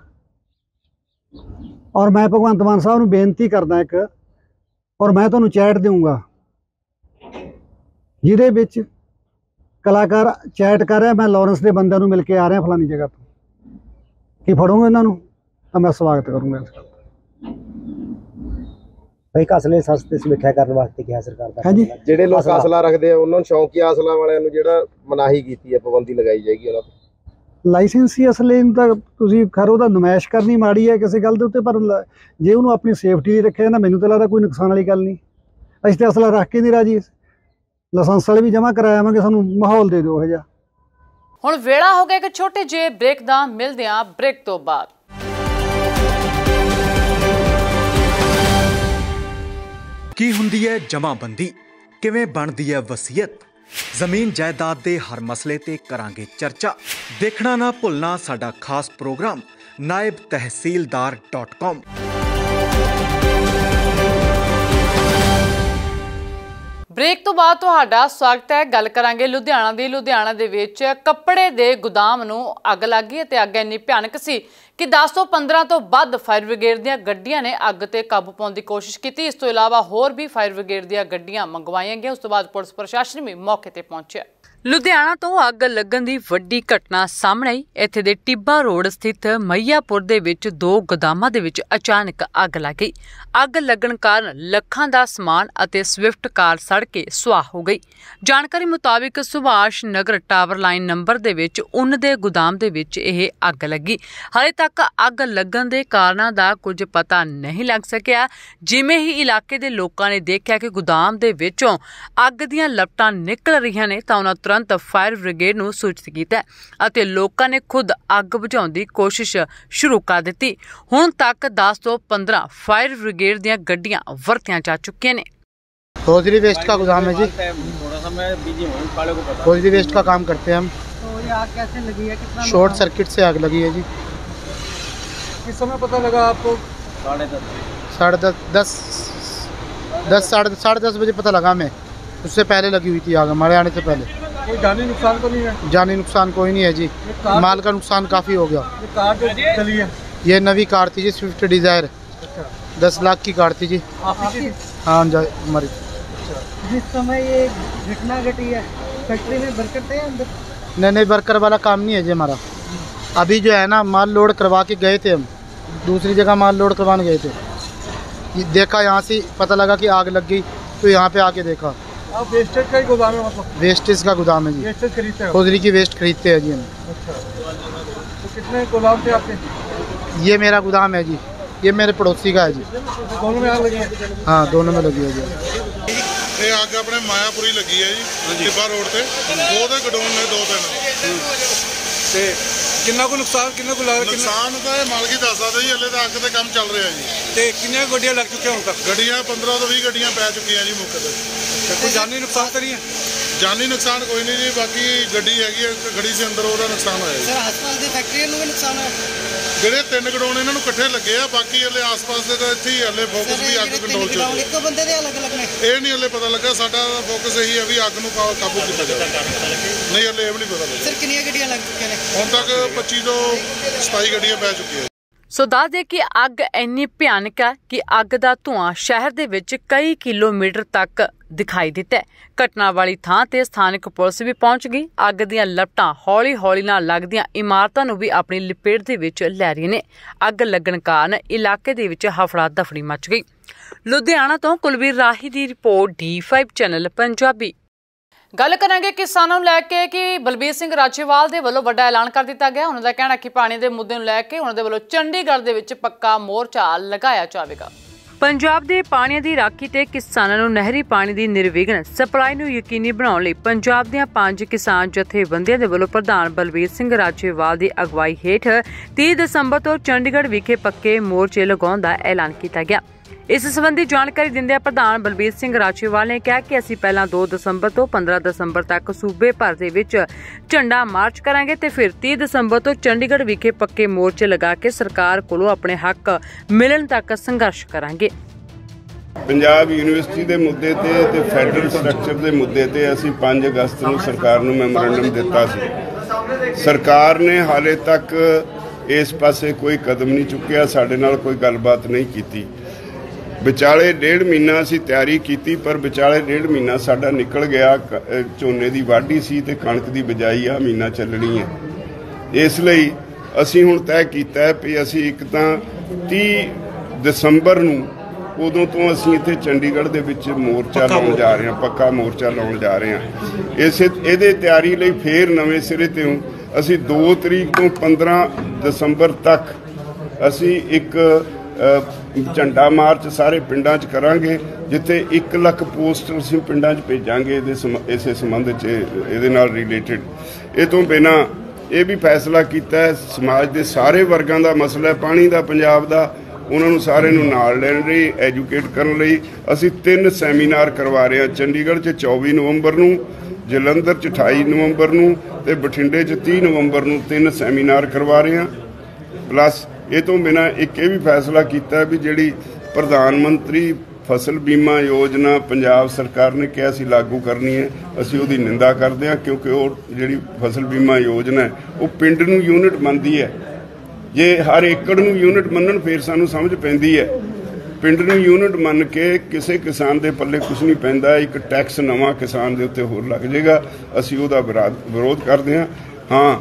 ਔਰ ਮੈਂ ਭਗਵੰਤ ਮਾਨ ਸਾਹਿਬ ਨੂੰ ਬੇਨਤੀ ਕਰਦਾ ਇੱਕ, ਔਰ ਮੈਂ ਤੁਹਾਨੂੰ ਚੈਟ ਦੇਵਾਂਗਾ ਜਿਹਦੇ ਵਿੱਚ ਕਲਾਕਾਰ ਚੈਟ ਕਰ ਰਿਹਾ, ਮੈਂ ਲਾਰੈਂਸ ਦੇ ਬੰਦਿਆਂ ਨੂੰ ਮਿਲ ਕੇ ਆ ਰਿਹਾ ਫਲਾਨੀ ਜਗ੍ਹਾ ਤੋਂ, ਕੀ ਫੜੋਗੇ ਇਹਨਾਂ ਨੂੰ ਤਾਂ ਮੈਂ ਸਵਾਗਤ ਕਰੂੰਗਾ। ਭਾਈ ਅਸਲੇ ਸਸਤੇ ਸਮੀਖਿਆ ਕਰਨ ਵਾਸਤੇ ਕਿਹਾ ਸਰਕਾਰ ਦਾ, ਹਾਂਜੀ ਜਿਹੜੇ ਲੋਕ ਅਸਲਾ ਰੱਖਦੇ ਆ ਉਹਨਾਂ ਨੂੰ, ਸ਼ੌਂਕੀਆ ਅਸਲਾ ਵਾਲਿਆਂ ਨੂੰ ਜਿਹੜਾ ਮਨਾਹੀ ਕੀਤੀ ਹੈ, ਪਾਬੰਦੀ ਲਗਾਈ ਜਾਏਗੀ ਉਹਨਾਂ ਤੇ। ਲਾਇਸੈਂਸੀ ਅਸਲੇ ਨੂੰ ਤਾਂ ਤੁਸੀਂ ਖੈਰ ਉਹਦਾ ਨੁਮਾਇਸ਼ ਕਰਨੀ ਮਾੜੀ ਹੈ ਕਿਸੇ ਗੱਲ ਦੇ ਉੱਤੇ, ਪਰ ਜੇ ਉਹਨੂੰ ਆਪਣੀ ਸੇਫਟੀ ਲਈ ਰੱਖਿਆ ਨਾ, ਮੈਨੂੰ ਤਾਂ ਲੱਗਦਾ ਕੋਈ ਨੁਕਸਾਨ ਵਾਲੀ ਗੱਲ ਨਹੀਂ। ਅਸੀਂ ਤਾਂ ਅਸਲਾ ਰੱਖ ਕੇ ਨਹੀਂ ਰਾਜੀ, ਲਾਇਸੈਂਸ ਵਾਲੇ ਵੀ ਜਮ੍ਹਾਂ ਕਰਾਇਆਵਾਂਗੇ, ਸਾਨੂੰ ਮਾਹੌਲ ਦੇ ਦਿਓ ਇਹ ਜਿਹਾ। ਹੁਣ ਵੇਲਾ ਹੋ ਗਿਆ ਇੱਕ ਛੋਟੇ ਜਿਹੇ ਬ੍ਰੇਕ ਦਾ, ਮਿਲਦੇ ਹਾਂ ਬ੍ਰੇਕ ਤੋਂ ਬਾਅਦ। ਕੀ ਹੁੰਦੀ ਹੈ ਜਮ੍ਹਾਂਬੰਦੀ, ਕਿਵੇਂ ਬਣਦੀ ਹੈ ਵਸੀਅਤ, ਜ਼ਮੀਨ ਜਾਇਦਾਦ ਦੇ ਹਰ ਮਸਲੇ ਤੇ ਕਰਾਂਗੇ ਚਰਚਾ। ਦੇਖਣਾ ਨਾ ਭੁੱਲਣਾ ਸਾਡਾ ਖਾਸ program Naib Tehsildar dot com. Break ਤੋਂ ਬਾਅਦ ਤੁਹਾਡਾ ਸਵਾਗਤ ਹੈ। ਗੱਲ ਕਰਾਂਗੇ ਲੁਧਿਆਣਾ ਦੀ। ਲੁਧਿਆਣਾ ਦੇ ਵਿੱਚ ਕੱਪੜੇ ਦੇ ਗੋਦਾਮ ਨੂੰ ਅੱਗ ਲੱਗ ਗਈ ਅਤੇ ਅੱਗ ਇੰਨੀ ਭਿਆਨਕ ਸੀ ਕਿ ਦਸ ਤੋਂ ਪੰਦਰਾਂ ਤੋਂ ਵੱਧ ਫਾਇਰ ਬ੍ਰਿਗੇਡ ਦੀਆਂ ਗੱਡੀਆਂ ਨੇ ਅੱਗ ਤੇ ਕਾਬੂ ਪਾਉਣ ਦੀ ਕੋਸ਼ਿਸ਼ ਕੀਤੀ। ਇਸ ਤੋਂ ਇਲਾਵਾ ਹੋਰ ਵੀ ਫਾਇਰ ਬ੍ਰਿਗੇਡ ਦੀਆਂ ਗੱਡੀਆਂ ਮੰਗਵਾਈਆਂ ਗਈਆਂ। ਉਸ ਤੋਂ ਬਾਅਦ ਪੁਲਿਸ ਪ੍ਰਸ਼ਾਸਨ ਵੀ ਮੌਕੇ ਤੇ ਪਹੁੰਚਿਆ। ਲੁਧਿਆਣਾ ਤੋਂ ਅੱਗ ਲੱਗਣ ਦੀ ਵੱਡੀ ਘਟਨਾ ਸਾਹਮਣੇ ਆਈ। ਇੱਥੇ ਦੇ ਟਿੱਬਾ ਰੋਡ ਸਥਿਤ ਮਈਆਪੁਰ ਦੇ ਵਿੱਚ ਦੋ ਗੋਦਾਮਾਂ ਦੇ ਵਿੱਚ ਅਚਾਨਕ ਅੱਗ ਲੱਗ ਗਈ। ਅੱਗ ਲੱਗਣ ਕਾਰਨ ਲੱਖਾਂ ਦਾ ਸਮਾਨ ਅਤੇ ਸਵਿਫਟ ਕਾਰ ਸੜ ਕੇ ਸੁਆਹ ਹੋ ਗਈ। ਜਾਣਕਾਰੀ ਮੁਤਾਬਿਕ Subhash Nagar tower line number ਦੇ ਵਿੱਚ ਉੱਨ ਦੇ ਗੋਦਾਮ ਦੇ ਵਿੱਚ ਇਹ ਅੱਗ ਲੱਗੀ। ਹਾਲੇ ਤੱਕ ਅੱਗ ਲੱਗਣ ਦੇ ਕਾਰਨਾਂ ਦਾ ਕੁਝ ਪਤਾ ਨਹੀਂ ਲੱਗ ਸਕਿਆ। ਜਿਵੇਂ ਹੀ ਇਲਾਕੇ ਦੇ ਲੋਕਾਂ ਨੇ ਦੇਖਿਆ ਕਿ ਗੋਦਾਮ ਦੇ ਵਿੱਚੋਂ ਅੱਗ ਦੀਆਂ ਲਪਟਾਂ ਨਿਕਲ ਰਹੀਆਂ ਨੇ ਤਾਂ ਉਹਨਾਂ ਤੁਰੰਤ ਫਾਇਰ ਬ੍ਰਿਗੇਡ ਨੂੰ ਸੂਚਿਤ ਕੀਤਾ ਅਤੇ ਲੋਕਾਂ ਨੇ ਖੁਦ ਅੱਗ ਬੁਝਾਉਣ ਦੀ ਕੋਸ਼ਿਸ਼ ਸ਼ੁਰੂ ਕਰ ਦਿੱਤੀ। ਹੁਣ ਤੱਕ ਦਸ ਤੋਂ ਪੰਦਰਾਂ फायर ब्रिगेड ਦੀਆਂ ਗੱਡੀਆਂ ਵਰਤੀਆਂ ਜਾ ਚੁੱਕੀਆਂ ਨੇ। होजरी वेस्ट का गोदाम है जी, होजरी वेस्ट का काम करते हैं हम। तो ये आग कैसे लगी है, कितना शॉर्ट सर्किट से आग लगी है जी। किस समय पता लगा आपको? साढ़े दस साढ़े दस दस दस साढ़े साढ़े दस बजे पता लगा हमें, उससे पहले लगी हुई थी आग हमारे आने से पहले। कोई जानी नुकसान तो नहीं है? जानी नुकसान कोई नहीं है जी, माल का नुकसान काफ़ी हो गया। ये कार जो चली है ये नवी कार थी जी, स्विफ्ट डिज़ायर, दस लाख की कार थी जी। आपकी? हाँ हमारी। जिस समय ये घटना घटी है फैक्ट्री में वर्कर थे अंदर? नहीं नहीं, वर्कर वाला काम नहीं है जी हमारा। अभी जो है ना माल लोड करवा के गए थे हम, दूसरी जगह माल लोड करवाने गए थे, देखा यहाँ से पता लगा कि आग लग गई, तो यहाँ पे आके देखा। आप वेस्टेज का ही गोदाम है मतलब? वेस्टेज का गोदाम है जी। वेस्टेज खरीदते हैं? खोदरी की वेस्ट खरीदते हैं जी हम। अच्छा, तो कितने गोदाम थे आपके? ये मेरा गोदाम है जी, ये मेरे पड़ोसी का है जी। दोनों में आग लगी है? हाँ, दोनों में लगी है जी। ਇਹ ਅੱਗ ਆਪਣੇ ਮਾਇਆਪੁਰੀ ਲੱਗੀ ਹੈ ਜੀ, ਟਿੱਬਾ ਰੋਡ ਤੇ। ਦੋ ਦੇ ਗਡਾਊਨ ਨੇ, ਦੋ ਤਿੰਨ। ਤੇ ਕਿੰਨਾ ਕੁ ਨੁਕਸਾਨ ਕਿੰਨਾ ਕੁ ਲੱਗ ਨੁਕਸਾਨ ਤਾਂ ਇਹ ਮਾਲਕ ਹੀ ਦੱਸ ਸਕਦੇ ਜੀ, ਹਲੇ ਤਾਂ ਅੱਗ ਤੇ ਕੰਮ ਚੱਲ ਰਿਹਾ ਜੀ। ਤੇ ਕਿੰਨੀਆਂ ਗੱਡੀਆਂ ਲੱਗ ਚੁੱਕੀਆਂ ਹੁਣ ਤੱਕ? ਗੱਡੀਆਂ ਪੰਦਰਾਂ ਤੋਂ ਵੀਹ ਗੱਡੀਆਂ ਪੈ ਚੁੱਕੀਆਂ ਜੀ ਮੌਕੇ ਤੇ। ਕੋਈ ਜਾਨੀ ਨੁਕਸਾਨ ਤਾਂ ਨਹੀਂ ਹੈ? ਜਾਨੀ ਨੁਕਸਾਨ ਕੋਈ ਨਹੀਂ ਜੀ, ਬਾਕੀ ਗੱਡੀ ਹੈਗੀ ਹੈ, ਖੜੀ ਸੀ ਅੰਦਰ, ਉਹਦਾ ਨੁਕਸਾਨ ਹੋਇਆ ਜੀ। ਸਰ ਹਸਪਤਾਲ ਦੀ ਫੈਕਟਰੀ ਨੂੰ ਵੀ ਨੁਕਸਾਨ ਹੋਇਆ? ਜਿਹੜੇ ਤਿੰਨ ਗਡਾਊਨ ਇਹਨਾਂ ਨੂੰ ਇਕੱਠੇ ਲੱਗੇ ਆ, ਬਾਕੀ ਹਲੇ ਆਸ-ਪਾਸ ਦੇ ਤਾਂ ਇੱਥੇ ਹੀ ਹਲੇ ਫੋਕਸ ਵੀ ਅੱਗ ਕੰਟਰੋਲ 'ਚ। ਇੱਕ ਬੰਦੇ ਦੇ ਅਲੱਗ-ਅਲੱਗ ਨੇ? ਇਹ ਨਹੀਂ ਹਲੇ ਪਤਾ ਲੱਗਾ, ਸਾਡਾ ਫੋਕਸ ਇਹੀ ਹੈ ਵੀ ਅੱਗ ਨੂੰ ਕਾਬੂ ਕੀਤਾ ਜਾਵੇ। ਨਹੀਂ ਹਲੇ ਇਹ ਵੀ ਨਹੀਂ ਪਤਾ ਲੱਗਾ। ਸਰ ਕਿੰਨੀਆਂ ਗੱਡੀਆਂ ਲੱਗ ਚੁੱਕੀਆਂ ਨੇ ਹੁਣ ਤੱਕ? ਪੱਚੀ ਤੋਂ ਸਤਾਈ ਗੱਡੀਆਂ ਪੈ ਚੁੱਕੀਆਂ। ਸੋ ਦੱਸ ਦੇ ਕਿ ਅੱਗ ਇੰਨੀ ਭਿਆਨਕ ਹੈ ਕਿ ਅੱਗ ਦਾ ਧੂੰਆਂ ਸ਼ਹਿਰ ਦੇ ਵਿੱਚ ਕਈ ਕਿਲੋਮੀਟਰ ਤੱਕ ਦਿਖਾਈ ਦਿੱਤਾ ਹੈ। ਘਟਨਾ ਵਾਲੀ ਥਾਂ ਤੇ ਸਥਾਨਕ ਪੁਲਿਸ ਵੀ ਪਹੁੰਚ ਗਈ। ਅੱਗ ਦੀਆਂ ਲਪਟਾਂ ਹੌਲੀ ਹੌਲੀ ਨਾਲ ਲੱਗਦੀਆਂ ਇਮਾਰਤਾਂ ਨੂੰ ਵੀ ਆਪਣੀ ਲਪੇਟ ਦੇ ਵਿੱਚ ਲੈ ਰਹੀਆਂ ਨੇ। ਅੱਗ ਲੱਗਣ ਕਾਰਨ ਇਲਾਕੇ ਦੇ ਵਿੱਚ ਹਫੜਾ ਦਫੜੀ ਮਚ ਗਈ। ਲੁਧਿਆਣਾ ਤੋਂ ਕੁਲਵੀਰ ਰਾਹੀ ਦੀ report, D five channel Punjabi. ਗੱਲ ਕਰਾਂਗੇ ਕਿਸਾਨਾਂ ਨੂੰ ਲੈ ਕੇ ਕਿ ਬਲਬੀਰ ਸਿੰਘ ਰਾਜੇਵਾਲ ਦੇ ਵੱਲੋਂ ਵੱਡਾ ਐਲਾਨ ਕਰ ਦਿੱਤਾ ਗਿਆ। ਉਹਨਾਂ ਦਾ ਕਹਿਣਾ ਕਿ ਪਾਣੀ ਦੇ ਮੁੱਦੇ ਨੂੰ ਲੈ ਕੇ ਉਹਨਾਂ ਦੇ ਵੱਲੋਂ ਚੰਡੀਗੜ੍ਹ ਦੇ ਵਿੱਚ ਪੱਕਾ ਮੋਰਚਾ ਲਗਾਇਆ ਜਾਵੇਗਾ। ਪੰਜਾਬ ਦੇ ਪਾਣੀਆਂ ਦੀ ਰਾਖੀ ਤੇ ਕਿਸਾਨਾਂ ਨੂੰ ਨਹਿਰੀ ਪਾਣੀ ਦੀ ਨਿਰਵਿਘਨ ਸਪਲਾਈ ਨੂੰ ਯਕੀਨੀ ਬਣਾਉਣ ਲਈ ਪੰਜਾਬ ਦੀਆਂ ਪੰਜ ਕਿਸਾਨ ਜਥੇਬੰਦੀਆਂ ਦੇ ਵੱਲੋਂ ਪ੍ਰਧਾਨ ਬਲਬੀਰ ਸਿੰਘ ਰਾਜੇਵਾਲ ਦੀ ਅਗਵਾਈ ਹੇਠ ਤੀਹ ਦਸੰਬਰ ਤੋਂ ਚੰਡੀਗੜ੍ਹ ਵਿਖੇ ਪੱਕੇ ਮੋਰਚੇ ਲਗਾਉਣ ਦਾ ਐਲਾਨ ਕੀਤਾ ਗਿਆ। ਇਸ ਸੰਬੰਧੀ ਜਾਣਕਾਰੀ ਦਿੰਦਿਆਂ ਪ੍ਰਧਾਨ ਬਲਬੀਰ ਸਿੰਘ ਰਾਜੇਵਾਲ ਨੇ ਕਿਹਾ ਕਿ ਅਸੀਂ ਪਹਿਲਾਂ ਦੋ ਦਸੰਬਰ ਤੋਂ ਪੰਦਰਾਂ ਦਸੰਬਰ ਤੱਕ ਸੂਬੇ ਭਰ ਦੇ ਵਿੱਚ ਝੰਡਾ ਮਾਰਚ ਕਰਾਂਗੇ ਤੇ ਫਿਰ ਤੀਹ ਦਸੰਬਰ ਤੋਂ ਚੰਡੀਗੜ੍ਹ ਵਿਖੇ ਪੱਕੇ ਮੋਰਚੇ ਲਗਾ ਕੇ ਸਰਕਾਰ ਕੋਲੋਂ ਆਪਣੇ ਹੱਕ ਮਿਲਣ ਤੱਕ ਸੰਘਰਸ਼ ਕਰਾਂਗੇ। ਪੰਜਾਬ ਯੂਨੀਵਰਸਿਟੀ ਦੇ ਮੁੱਦੇ ਤੇ ਤੇ ਫੈਡਰਲ ਸਟਰਕਚਰ ਦੇ ਮੁੱਦੇ ਤੇ ਅਸੀਂ ਪੰਜ ਅਗਸਤ ਨੂੰ ਸਰਕਾਰ ਨੂੰ ਮੈਮੋਰੈਂਡਮ ਦਿੱਤਾ ਸੀ। ਸਰਕਾਰ ਨੇ ਹਾਲੇ ਤੱਕ ਇਸ ਪਾਸੇ ਕੋਈ ਕਦਮ ਨਹੀਂ ਚੁੱਕਿਆ, ਸਾਡੇ ਨਾਲ ਕੋਈ ਗੱਲਬਾਤ ਨਹੀਂ ਕੀਤੀ। ਵਿਚਾਲੇ ਡੇਢ ਮਹੀਨਾ ਅਸੀਂ ਤਿਆਰੀ ਕੀਤੀ, ਪਰ ਵਿਚਾਲੇ ਡੇਢ ਮਹੀਨਾ ਸਾਡਾ ਨਿਕਲ ਗਿਆ। ਝੋਨੇ ਦੀ ਵਾਢੀ ਸੀ ਤੇ ਕਣਕ ਦੀ ਬਿਜਾਈ ਆ ਮਹੀਨਾ ਚੱਲਣੀ ਹੈ। ਇਸ ਲਈ ਅਸੀਂ ਹੁਣ ਤੈਅ ਕੀਤਾ ਹੈ ਵੀ ਅਸੀਂ ਇੱਕ ਤਾਂ ਤੀਹ ਦਸੰਬਰ ਨੂੰ ਉਦੋਂ ਤੋਂ ਅਸੀਂ ਇੱਥੇ ਚੰਡੀਗੜ੍ਹ ਦੇ ਵਿੱਚ ਮੋਰਚਾ ਲਾਉਣ ਜਾ ਰਹੇ ਹਾਂ, ਪੱਕਾ ਮੋਰਚਾ ਲਾਉਣ ਜਾ ਰਹੇ ਹਾਂ। ਇਸੇ ਇਹਦੇ ਤਿਆਰੀ ਲਈ ਫੇਰ ਨਵੇਂ ਸਿਰੇ ਤੋਂ ਅਸੀਂ ਦੋ ਤਰੀਕ ਤੋਂ ਪੰਦਰਾਂ ਦਸੰਬਰ ਤੱਕ ਅਸੀਂ ਇੱਕ ਝੰਡਾ ਮਾਰਚ ਸਾਰੇ ਪਿੰਡਾਂ 'ਚ ਕਰਾਂਗੇ, ਜਿੱਥੇ ਇੱਕ ਲੱਖ ਪੋਸਟਰ ਅਸੀਂ ਪਿੰਡਾਂ 'ਚ ਭੇਜਾਂਗੇ ਇਹਦੇ ਇਸੇ ਸੰਬੰਧ 'ਚ, ਇਹਦੇ ਨਾਲ ਰਿਲੇਟਡ। ਇਹ ਤੋਂ ਬਿਨਾਂ ਇਹ ਵੀ ਫੈਸਲਾ ਕੀਤਾ ਹੈ ਸਮਾਜ ਦੇ ਸਾਰੇ ਵਰਗਾਂ ਦਾ ਮਸਲਾ ਪਾਣੀ ਦਾ ਪੰਜਾਬ ਦਾ, ਉਹਨਾਂ ਨੂੰ ਸਾਰੇ ਨੂੰ ਨਾਲ ਲੈਣ ਲਈ, ਐਜੂਕੇਟ ਕਰਨ ਲਈ ਅਸੀਂ ਤਿੰਨ ਸੈਮੀਨਾਰ ਕਰਵਾ ਰਹੇ ਹਾਂ। ਚੰਡੀਗੜ੍ਹ 'ਚ ਚੌਵੀ ਨਵੰਬਰ ਨੂੰ, ਜਲੰਧਰ 'ਚ ਅਠਾਈ ਨਵੰਬਰ ਨੂੰ ਤੇ ਬਠਿੰਡੇ 'ਚ ਤੀਹ ਨਵੰਬਰ ਨੂੰ ਤਿੰਨ ਸੈਮੀਨਾਰ ਕਰਵਾ ਰਹੇ ਹਾਂ। ਪਲੱਸ ਇਹ ਤੋਂ ਬਿਨਾਂ ਇੱਕ ਇਹ ਵੀ ਫੈਸਲਾ ਕੀਤਾ ਵੀ ਜਿਹੜੀ ਪ੍ਰਧਾਨ ਮੰਤਰੀ ਫਸਲ ਬੀਮਾ ਯੋਜਨਾ ਪੰਜਾਬ ਸਰਕਾਰ ਨੇ ਕਿਹਾ ਸੀ ਲਾਗੂ ਕਰਨੀ ਹੈ, ਅਸੀਂ ਉਹਦੀ ਨਿੰਦਾ ਕਰਦੇ ਹਾਂ, ਕਿਉਂਕਿ ਉਹ ਜਿਹੜੀ ਫਸਲ ਬੀਮਾ ਯੋਜਨਾ ਹੈ ਉਹ ਪਿੰਡ ਨੂੰ ਯੂਨਿਟ ਮੰਨਦੀ ਹੈ। ਜੇ ਹਰ ਏਕੜ ਨੂੰ ਯੂਨਿਟ ਮੰਨਣ ਫਿਰ ਸਾਨੂੰ ਸਮਝ ਪੈਂਦੀ ਹੈ। ਪਿੰਡ ਨੂੰ ਯੂਨਿਟ ਮੰਨ ਕੇ ਕਿਸੇ ਕਿਸਾਨ ਦੇ ਪੱਲੇ ਕੁਝ ਨਹੀਂ ਪੈਂਦਾ, ਇੱਕ ਟੈਕਸ ਨਵਾਂ ਕਿਸਾਨ ਦੇ ਉੱਤੇ ਹੋਰ ਲੱਗ ਜਾਏਗਾ। ਅਸੀਂ ਉਹਦਾ ਵਿਰੋਧ ਕਰਦੇ ਹਾਂ। ਹਾਂ,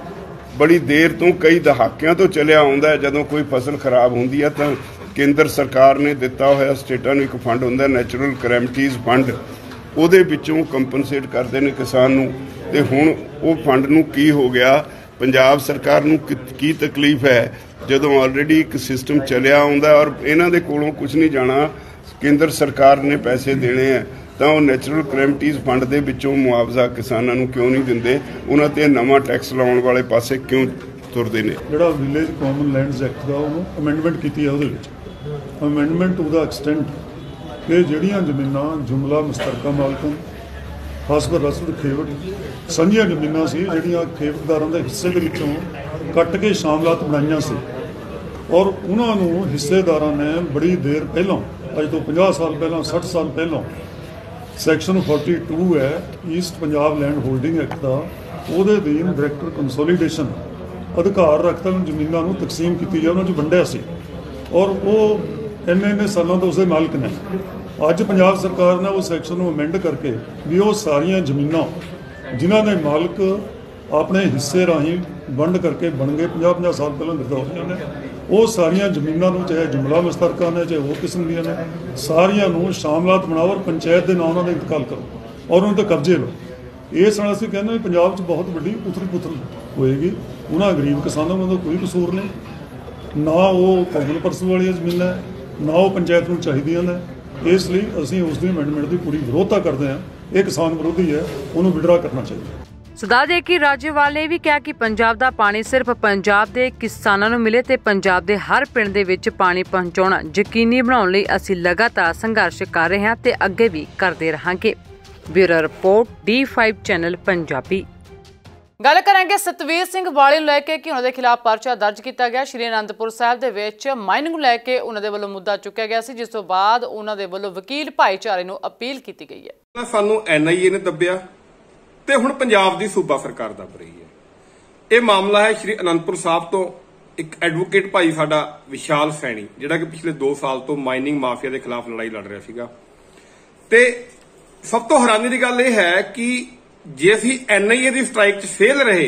ਬੜੀ ਦੇਰ ਤੋਂ ਕਈ ਦਹਾਕਿਆਂ ਤੋਂ ਚੱਲਿਆ ਆਉਂਦਾ ਹੈ, ਜਦੋਂ ਕੋਈ ਫਸਲ ਖਰਾਬ ਹੁੰਦੀ ਹੈ ਤਾਂ ਕੇਂਦਰ ਸਰਕਾਰ ਨੇ ਦਿੱਤਾ ਹੋਇਆ ਸਟੇਟਾਂ ਨੂੰ ਇੱਕ ਫੰਡ ਹੁੰਦਾ ਨੈਚੁਰਲ ਕੈਲੈਮਿਟੀਜ਼ ਫੰਡ, ਉਹਦੇ ਵਿੱਚੋਂ ਕੰਪਨਸੇਟ ਕਰਦੇ ਨੇ ਕਿਸਾਨ ਨੂੰ। ਤੇ ਹੁਣ ਉਹ ਫੰਡ ਨੂੰ ਕੀ ਹੋ ਗਿਆ, ਪੰਜਾਬ ਸਰਕਾਰ ਨੂੰ ਕੀ ਤਕਲੀਫ ਹੈ ਜਦੋਂ ਆਲਰੇਡੀ ਇੱਕ ਸਿਸਟਮ ਚੱਲਿਆ ਆਉਂਦਾ ਔਰ ਇਹਨਾਂ ਦੇ ਕੋਲੋਂ ਕੁਝ ਨਹੀਂ ਜਾਣਾ, ਕੇਂਦਰ ਸਰਕਾਰ ਨੇ ਪੈਸੇ ਦੇਣੇ ਹੈ ਤਾਂ ਉਹ ਨੈਚੁਰਲ ਕੈਲੈਮਿਟੀਜ਼ ਫੰਡ ਦੇ ਵਿੱਚੋਂ ਮੁਆਵਜ਼ਾ ਕਿਸਾਨਾਂ ਨੂੰ ਕਿਉਂ ਨਹੀਂ ਦਿੰਦੇ, ਉਹਨਾਂ ਤੇ ਨਵਾਂ ਟੈਕਸ ਲਾਉਣ ਵਾਲੇ ਪਾਸੇ ਕਿਉਂ ਤੁਰਦੇ ਨੇ। ਜਿਹੜਾ ਵਿਲੇਜ ਕਾਮਨ ਲੈਂਡਸ ਐਕਟ ਦਾ ਉਹਨੂੰ ਅਮੈਂਡਮੈਂਟ ਕੀਤੀ ਹੈ, ਉਹਦੇ ਵਿੱਚ ਅਮੈਂਡਮੈਂਟ ਉਹਦਾ ਐਕਸਟੈਂਟ ਕਿ ਜਿਹੜੀਆਂ ਜ਼ਮੀਨਾਂ ਜੁਮਲਾ ਮੁਸ਼ਤਰਕਾ ਮਾਲਕਨ ਖਾਸ ਕਰ ਰਸਦ ਖੇਵਟ ਸਾਂਝੀਆਂ ਜ਼ਮੀਨਾਂ ਸੀ, ਜਿਹੜੀਆਂ ਖੇਵਤਦਾਰਾਂ ਦੇ ਹਿੱਸੇ ਦੇ ਵਿੱਚੋਂ ਕੱਟ ਕੇ ਸ਼ਾਮਲਾਤ ਬਣਾਈਆਂ ਸੀ ਔਰ ਉਹਨਾਂ ਨੂੰ ਹਿੱਸੇਦਾਰਾਂ ਨੇ ਬੜੀ ਦੇਰ ਪਹਿਲਾਂ, ਅੱਜ ਤੋਂ ਪੰਜਾਹ ਸਾਲ ਪਹਿਲਾਂ, ਸੱਠ ਸਾਲ ਪਹਿਲਾਂ ਸੈਕਸ਼ਨ ਫੋਰਟੀ ਟੂ ਹੈ east Punjab land holding act ਦਾ, ਉਹਦੇ ਅਧੀਨ ਡਾਇਰੈਕਟਰ ਕੰਸੋਲੀਡੇਸ਼ਨ ਅਧਿਕਾਰ ਰੱਖਦਾ ਜ਼ਮੀਨਾਂ ਨੂੰ ਤਕਸੀਮ ਕੀਤੀ ਜਾਏ, ਉਹਨਾਂ 'ਚ ਵੰਡਿਆ ਸੀ ਔਰ ਉਹ ਇੰਨੇ ਇੰਨੇ ਸਾਲਾਂ ਤੋਂ ਉਸਦੇ ਮਾਲਕ ਨੇ। ਅੱਜ ਪੰਜਾਬ ਸਰਕਾਰ ਨੇ ਉਹ ਸੈਕਸ਼ਨ ਨੂੰ ਅਮੈਂਡ ਕਰਕੇ ਵੀ ਉਹ ਸਾਰੀਆਂ ਜ਼ਮੀਨਾਂ ਜਿਨ੍ਹਾਂ ਦੇ ਮਾਲਕ ਆਪਣੇ ਹਿੱਸੇ ਰਾਹੀਂ ਵੰਡ ਕਰਕੇ ਬਣ ਗਏ ਪੰਜਾਹ ਪੰਜਾਹ ਸਾਲ ਪਹਿਲਾਂ ਦਿੱਤਾ ਹੋਈਆਂ ਨੇ, ਉਹ ਸਾਰੀਆਂ ਜ਼ਮੀਨਾਂ ਨੂੰ, ਚਾਹੇ ਜੁਮਲਾ ਮੁਸ਼ਤਰਕਾ ਨੇ ਚਾਹੇ ਹੋਰ ਕਿਸਮ ਦੀਆਂ ਨੇ, ਸਾਰੀਆਂ ਨੂੰ ਸ਼ਾਮਲਾਤ ਬਣਾਓ ਔਰ ਪੰਚਾਇਤ ਦੇ ਨਾਂ ਉਹਨਾਂ ਦਾ ਇੰਤਕਾਲ ਕਰੋ ਔਰ ਉਹਨਾਂ 'ਤੇ ਕਬਜ਼ੇ ਲਓ। ਇਸ ਨਾਲ ਅਸੀਂ ਕਹਿੰਦੇ ਵੀ ਪੰਜਾਬ 'ਚ ਬਹੁਤ ਵੱਡੀ ਉਥਲ ਪੁਥਲ ਹੋਏਗੀ। ਉਹਨਾਂ ਗਰੀਬ ਕਿਸਾਨਾਂ ਦਾ ਕੋਈ ਕਸੂਰ ਨਹੀਂ, ਨਾ ਉਹ ਕਾਮਨ ਪਰਸਨ ਵਾਲੀਆਂ ਜ਼ਮੀਨਾਂ, ਨਾ ਉਹ ਪੰਚਾਇਤ ਨੂੰ ਚਾਹੀਦੀਆਂ ਨੇ। ਇਸ ਲਈ ਅਸੀਂ ਉਸ ਦੀ ਅਮੈਂਡਮੈਂਟ ਦੀ ਪੂਰੀ ਵਿਰੋਧਤਾ ਕਰਦੇ ਹਾਂ। ਇਹ ਕਿਸਾਨ ਵਿਰੋਧੀ ਹੈ, ਉਹਨੂੰ ਵਿਡਰਾ ਕਰਨਾ ਚਾਹੀਦਾ। ਸਦਾ ਦੇ ਕਿ ਰਾਜੇਵਾਲ ਨੇ ਵੀ ਕਿਹਾ ਕਿ ਪੰਜਾਬ ਦਾ ਪਾਣੀ ਸਿਰਫ ਪੰਜਾਬ ਦੇ ਕਿਸਾਨਾਂ ਨੂੰ ਮਿਲੇ ਤੇ ਪੰਜਾਬ ਦੇ ਹਰ ਪਿੰਡ ਦੇ ਵਿੱਚ ਪਾਣੀ ਪਹੁੰਚਾਉਣਾ ਯਕੀਨੀ ਬਣਾਉਣ ਲਈ ਅਸੀਂ ਲਗਾਤਾਰ ਸੰਘਰਸ਼ ਕਰ ਰਹੇ ਹਾਂ ਤੇ ਅੱਗੇ ਵੀ ਕਰਦੇ ਰਹਾਂਗੇ। Bureau report D five channel Punjabi. ਗੱਲ ਕਰਾਂਗੇ ਸਤਵੀਰ ਸਿੰਘ ਵਾਲੀ ਨੂੰ ਲੈ ਕੇ ਕਿ ਉਹਨਾਂ ਦੇ ਖਿਲਾਫ ਪਰਚਾ ਦਰਜ ਕੀਤਾ ਗਿਆ। ਸ਼੍ਰੀ ਅਨੰਦਪੁਰ ਸਾਹਿਬ ਦੇ ਵਿੱਚ ਮਾਈਨਿੰਗ ਨੂੰ ਲੈ ਕੇ ਉਹਨਾਂ ਦੇ ਵੱਲੋਂ ਮੁੱਦਾ ਚੁੱਕਿਆ ਗਿਆ ਸੀ, ਜਿਸ ਤੋਂ ਬਾਅਦ ਉਹਨਾਂ ਦੇ ਵੱਲੋਂ ਵਕੀਲ ਭਾਈਚਾਰੇ ਨੂੰ ਅਪੀਲ ਕੀਤੀ ਗਈ ਹੈ। ਸਾਨੂੰ ਐਨ ਆਈ ਏ ਨੇ ਦੱਬਿਆ ਤੇ ਹੁਣ ਪੰਜਾਬ ਦੀ ਸੂਬਾ ਸਰਕਾਰ ਦੱਬ ਰਹੀ ਹੈ। ਇਹ ਮਾਮਲਾ ਹੈ ਸ਼੍ਰੀ ਅਨੰਦਪੁਰ ਸਾਹਿਬ ਤੋਂ ਇੱਕ ਐਡਵੋਕੇਟ ਭਾਈ ਸਾਡਾ ਵਿਸ਼ਾਲ ਸੈਣੀ, ਜਿਹੜਾ ਕਿ ਪਿਛਲੇ ਦੋ ਸਾਲ ਤੋਂ ਮਾਈਨਿੰਗ ਮਾਫੀਆ ਦੇ ਖਿਲਾਫ ਲੜਾਈ ਲੜ ਰਿਹਾ ਸੀਗਾ। ਤੇ ਸਭ ਤੋਂ ਹੈਰਾਨੀ ਦੀ ਗੱਲ ਇਹ ਹੈ ਕਿ ਜੇ ਅਸੀਂ ਐਨ ਆਈ ਏ ਦੀ ਸਟ੍ਰਾਈਕ 'ਚ ਫੇਲ ਰਹੇ,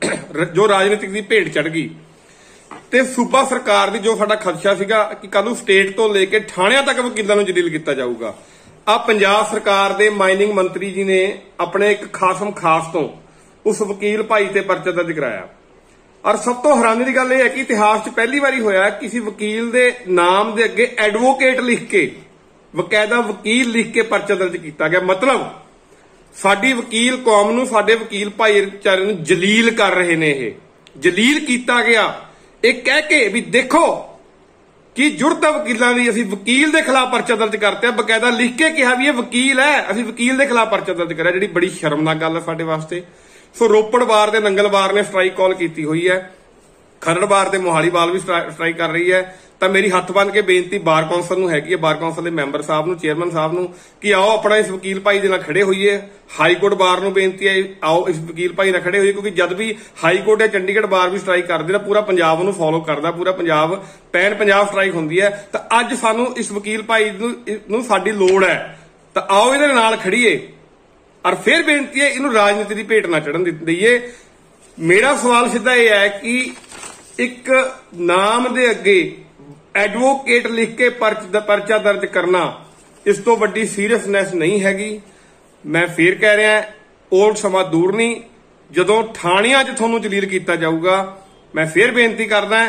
ਜੋ ਰਾਜਨੀਤਿਕ ਦੀ ਭੇਟ ਚੜ ਗਈ, ਤੇ ਸੂਬਾ ਸਰਕਾਰ ਦੀ ਜੋ ਸਾਡਾ ਖਦਸ਼ਾ ਸੀਗਾ ਕਿ ਕੱਲ ਨੂੰ ਸਟੇਟ ਤੋਂ ਲੈ ਕੇ ਥਾਣਿਆਂ ਤੱਕ ਵਕੀਲਾਂ ਨੂੰ ਜਲੀਲ ਕੀਤਾ ਜਾਊਗਾ, ਆ ਪੰਜਾਬ ਸਰਕਾਰ ਦੇ ਮਾਈਨਿੰਗ ਮੰਤਰੀ ਜੀ ਨੇ ਆਪਣੇ ਇੱਕ ਖਾਸਮ ਖਾਸ ਤੋਂ ਉਸ ਵਕੀਲ ਭਾਈ ਤੇ ਪਰਚਾ ਦਰਜ ਕਰਾਇਆ। ਔਰ ਸਭ ਤੋਂ ਹੈਰਾਨੀ ਦੀ ਗੱਲ ਇਹ ਹੈ ਕਿ ਇਤਿਹਾਸ 'ਚ ਪਹਿਲੀ ਵਾਰੀ ਹੋਇਆ ਕਿਸੇ ਵਕੀਲ ਦੇ ਨਾਮ ਦੇ ਅੱਗੇ ਐਡਵੋਕੇਟ ਲਿਖ ਕੇ, ਬਕਾਇਦਾ ਵਕੀਲ ਲਿਖ ਕੇ ਪਰਚਾ ਦਰਜ ਕੀਤਾ ਗਿਆ। ਮਤਲਬ ਸਾਡੀ ਵਕੀਲ ਕੌਮ ਨੂੰ, ਸਾਡੇ ਵਕੀਲ ਭਾਈਚਾਰੇ ਨੂੰ ਜਲੀਲ ਕਰ ਰਹੇ ਨੇ। ਇਹ ਜਲੀਲ ਕੀਤਾ ਗਿਆ ਇਹ ਕਹਿ ਕੇ ਵੀ ਦੇਖੋ ਕਿ ਜੁਰਤ ਹੈ ਵਕੀਲਾਂ ਦੀ, ਅਸੀਂ ਵਕੀਲ ਦੇ ਖਿਲਾਫ ਪਰਚਾ ਦਰਜ ਕਰਤੇ, ਬਕਾਇਦਾ ਲਿਖ ਕੇ ਕਿਹਾ ਵੀ ਇਹ ਵਕੀਲ ਹੈ, ਅਸੀਂ ਵਕੀਲ ਦੇ ਖਿਲਾਫ ਪਰਚਾ ਦਰਜ ਕਰਿਆ, ਜਿਹੜੀ ਬੜੀ ਸ਼ਰਮਨਾਕ ਗੱਲ ਹੈ ਸਾਡੇ ਵਾਸਤੇ। ਸੋ ਰੋਪੜ ਬਾਰ ਤੇ ਨੰਗਲ ਬਾਰ ਨੇ ਸਟ੍ਰਾਈਕ ਕਾਲ ਕੀਤੀ ਹੋਈ ਹੈ, ਖਰੜ ਬਾਰ ਤੇ ਮੋਹਾਲੀ ਬਾਰ ਵੀ ਸਟ੍ਰਾਈਕ ਕਰ ਰਹੀ ਹੈ। ਤਾਂ ਮੇਰੀ ਹੱਥ ਬੰਨ ਕੇ ਬੇਨਤੀ ਬਾਰ ਕੌਂਸਲ ਨੂੰ ਹੈਗੀ ਹੈ, ਬਾਰ ਕੌਂਸਲ ਦੇ ਮੈਂਬਰ ਸਾਹਿਬ ਨੂੰ, ਚੇਅਰਮੈਨ ਸਾਹਿਬ ਨੂੰ, ਕਿ ਆਓ ਆਪਣਾ ਇਸ ਵਕੀਲ ਭਾਈ ਦੇ ਨਾਲ ਖੜੇ ਹੋਈਏ। ਹਾਈ ਕੋਰਟ ਬਾਰ ਨੂੰ ਬੇਨਤੀ ਹੈ, ਆਓ ਇਸ ਵਕੀਲ ਭਾਈ ਨਾਲ ਖੜੇ ਹੋਈਏ, ਕਿਉਂਕਿ ਜਦ ਵੀ ਹਾਈ ਕੋਰਟ ਜਾਂ ਚੰਡੀਗੜ੍ਹ ਬਾਰ ਵੀ ਸਟ੍ਰਾਈਕ ਕਰਦੇ ਨਾ, ਪੂਰਾ ਪੰਜਾਬ ਉਹਨੂੰ ਫੋਲੋ ਕਰਦਾ, ਪੂਰਾ ਪੰਜਾਬ ਪੈਣ ਪੰਜਾਬ ਸਟ੍ਰਾਈਕ ਹੁੰਦੀ ਹੈ। ਤਾਂ ਅੱਜ ਸਾਨੂੰ ਇਸ ਵਕੀਲ ਭਾਈ ਨੂੰ ਸਾਡੀ ਲੋੜ ਹੈ, ਤਾਂ ਆਓ ਇਹਦੇ ਨਾਲ ਖੜੀਏ। ਔਰ ਫਿਰ ਬੇਨਤੀ ਹੈ ਇਹਨੂੰ ਰਾਜਨੀਤੀ ਦੀ ਭੇਟ ਨਾ ਚੜਨ ਦਈਏ। ਮੇਰਾ ਸਵਾਲ ਸਿੱਧਾ ਇਹ ਹੈ ਕਿ ਇੱਕ ਨਾਮ ਦੇ ਅੱਗੇ ਐਡਵੋਕੇਟ ਲਿਖ ਕੇ ਪਰਚਾ ਦਰਜ ਕਰਨਾ, ਇਸ ਤੋਂ ਵੱਡੀ ਸੀਰੀਅਸਨੈਸ ਨਹੀਂ ਹੈਗੀ। ਮੈਂ ਫੇਰ ਕਹਿ ਰਿਹਾ, ਉਹ ਸਮਾਂ ਦੂਰ ਨਹੀਂ ਜਦੋਂ ਥਾਣਿਆਂ 'ਚ ਤੁਹਾਨੂੰ ਜਲੀਲ ਕੀਤਾ ਜਾਊਗਾ। ਮੈਂ ਫੇਰ ਬੇਨਤੀ ਕਰਦਾ,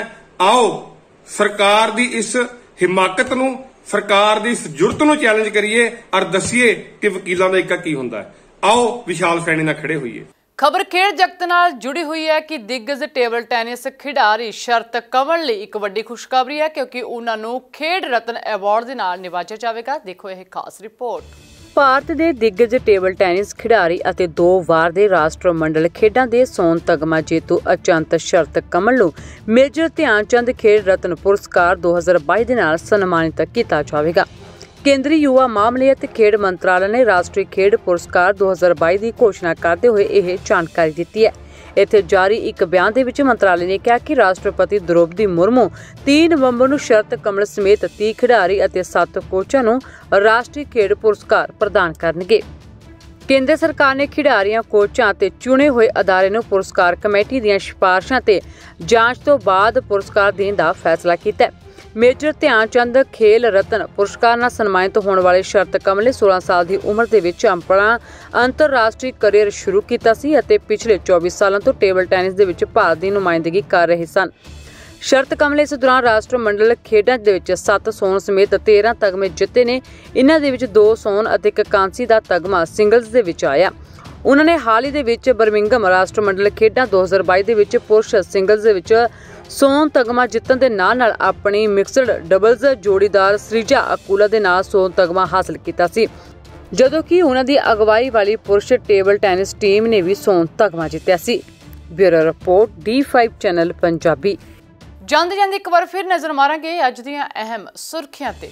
ਆਓ ਸਰਕਾਰ ਦੀ ਇਸ ਹਿਮਾਕਤ ਨੂੰ, ਸਰਕਾਰ ਦੀ ਇਸ ਜੁਰਤ ਨੂੰ ਚੈਲੰਜ ਕਰੀਏ ਔਰ ਦੱਸੀਏ ਕਿ ਵਕੀਲਾਂ ਦਾ ਏਕਾ ਕੀ ਹੁੰਦਾ ਹੈ। ਆਓ ਵਿਸ਼ਾਲ ਸੈਣੀ ਨਾਲ ਖੜੇ ਹੋਈਏ। ਖਬਰ ਖੇਡ ਜਗਤ ਨਾਲ ਜੁੜੀ ਹੋਈ ਹੈ ਕਿ ਦਿੱਗਜ ਟੇਬਲ ਟੈਨਿਸ ਖਿਡਾਰੀ ਸ਼ਰਤ ਕੰਵਲ ਲਈ ਇੱਕ ਵੱਡੀ ਖੁਸ਼ਖਬਰੀ ਹੈ, ਕਿਉਂਕਿ ਉਹਨਾਂ ਨੂੰ ਖੇਡ ਰਤਨ ਐਵਾਰਡ ਦੇ ਨਾਲ ਨਿਵਾਜਿਆ ਜਾਵੇਗਾ। ਦੇਖੋ ਇਹ ਖਾਸ ਰਿਪੋਰਟ। ਭਾਰਤ ਦੇ ਦਿੱਗਜ ਟੇਬਲ ਟੈਨਿਸ ਖਿਡਾਰੀ ਅਤੇ ਦੋ ਵਾਰ ਦੇ ਰਾਸ਼ਟਰਮੰਡਲ ਖੇਡਾਂ ਦੇ ਸੋਨ ਤਗਮਾ ਜੇਤੂ ਅਚੰਤ ਸ਼ਰਤ ਕੰਵਲ ਨੂੰ ਮੇਜਰ ਧਿਆਨ ਚੰਦ ਖੇਡ ਰਤਨ ਪੁਰਸਕਾਰ ਦੋ ਹਜ਼ਾਰ ਬਾਈ ਦੇ ਨਾਲ ਸਨਮਾਨਿਤ ਕੀਤਾ ਜਾਵੇਗਾ। ਕੇਂਦਰੀ ਯੁਵਾ ਮਾਮਲੇ ਅਤੇ ਖੇਡ ਮੰਤਰਾਲੇ ਨੇ ਰਾਸ਼ਟਰੀ ਖੇਡ ਪੁਰਸਕਾਰ ਦੋ ਹਜ਼ਾਰ ਬਾਈ ਦੀ ਘੋਸ਼ਣਾ ਕਰਦੇ ਹੋਏ ਇਹ ਜਾਣਕਾਰੀ ਦਿੱਤੀ ਹੈ। ਇੱਥੇ ਜਾਰੀ ਇੱਕ ਬਿਆਨ ਦੇ ਵਿੱਚ ਮੰਤਰਾਲੇ ਨੇ ਕਿਹਾ ਕਿ ਰਾਸ਼ਟਰਪਤੀ ਦ੍ਰੋਪਦੀ ਮੁਰਮੂ ਤੀਹ ਨਵੰਬਰ ਨੂੰ ਸ਼ਰਤ ਕੰਵਲ ਸਮੇਤ ਤੀਹ ਖਿਡਾਰੀ ਅਤੇ ਸੱਤ ਕੋਚਾਂ ਨੂੰ ਰਾਸ਼ਟਰੀ ਖੇਡ ਪੁਰਸਕਾਰ ਪ੍ਰਦਾਨ ਕਰਨਗੇ। ਕੇਂਦਰ ਸਰਕਾਰ ਨੇ ਖਿਡਾਰੀਆਂ, ਕੋਚਾਂ ਅਤੇ ਚੁਣੇ ਹੋਏ ਅਦਾਰੇ ਨੂੰ ਪੁਰਸਕਾਰ ਕਮੇਟੀ ਦੀਆਂ ਸਿਫਾਰਸ਼ਾਂ ਤੇ ਜਾਂਚ ਤੋਂ ਬਾਅਦ ਪੁਰਸਕਾਰ ਦੇਣ ਦਾ ਫੈਸਲਾ ਕੀਤਾ ਹੈ। ਮੇਜਰ ਧਿਆਨ ਚੰਦ ਖੇਲ ਰਤਨ ਪੁਰਸਕਾਰ ਨਾਲ ਸਨਮਾਨਿਤ ਹੋਣ ਵਾਲੇ ਸ਼ਰਤ ਕੰਵਲ ਨੇ ਸੋਲਾਂ ਸਾਲ ਦੀ ਉਮਰ ਦੇ ਵਿੱਚ ਆਪਣਾ ਅੰਤਰਰਾਸ਼ਟਰੀ ਕੈਰੀਅਰ ਸ਼ੁਰੂ ਕੀਤਾ ਸੀ ਅਤੇ ਪਿਛਲੇ ਚੌਬੀ ਸਾਲਾਂ ਤੋਂ ਟੇਬਲ ਟੈਨਿਸ ਦੇ ਵਿੱਚ ਭਾਰਤ ਦੀ ਨੁਮਾਇੰਦਗੀ ਕਰ ਰਹੇ ਸਨ। ਸ਼ਰਤ ਕੰਵਲ ਇਸ ਦੌਰਾਨ ਰਾਸ਼ਟਰਮੰਡਲ ਖੇਡਾਂ ਦੇ ਵਿੱਚ ਸੱਤ ਸੋਨ ਸਮੇਤ ਤੇਰਾਂ ਤਗਮੇ ਜਿੱਤੇ ਨੇ। ਇਹਨਾਂ ਦੇ ਵਿੱਚ ਦੋ ਸੋਨ ਅਤੇ ਇੱਕ ਕਾਂਸੀ ਦਾ ਤਗਮਾ ਸਿੰਗਲਜ਼ ਦੇ ਵਿੱਚ ਆਇਆ। ਉਹਨਾਂ ਨੇ ਹਾਲ ਹੀ ਦੇ ਵਿੱਚ ਬਰਮਿੰਘਮ ਰਾਸ਼ਟਰਮੰਡਲ ਖੇਡਾਂ ਦੋ ਹਜ਼ਾਰ ਬਾਈ ਦੇ ਵਿੱਚ ਪੁਰਸ਼ ਸਿੰਗਲਜ਼ ਦੇ ਵਿੱਚ ਸੋਨ ਤਗਮਾ ਜਿੱਤਣ ਦੇ ਨਾਲ ਨਾਲ ਆਪਣੀ ਮਿਕਸਡ ਡਬਲਜ਼ ਜੋੜੀਦਾਰ ਸ੍ਰੀਜਾ ਅਕੂਲਾ ਦੇ ਨਾਲ ਸੋਨ ਤਗਮਾ ਹਾਸਲ ਕੀਤਾ ਸੀ, ਜਦੋਂ ਕਿ ਉਹਨਾਂ ਦੀ ਅਗਵਾਈ ਵਾਲੀ ਪੁਰਸ਼ ਟੇਬਲ ਟੈਨਿਸ ਟੀਮ ਨੇ ਵੀ ਸੋਨ ਤਗਮਾ ਜਿੱਤਿਆ ਸੀ। Bureau report D five channel Punjabi. ਜਾਂਦੇ ਜਾਂਦੇ ਇੱਕ ਵਾਰ ਫਿਰ ਨਜ਼ਰ ਮਾਰਾਂਗੇ ਅੱਜ ਦੀਆਂ ਅਹਿਮ ਸੁਰਖੀਆਂ ਤੇ।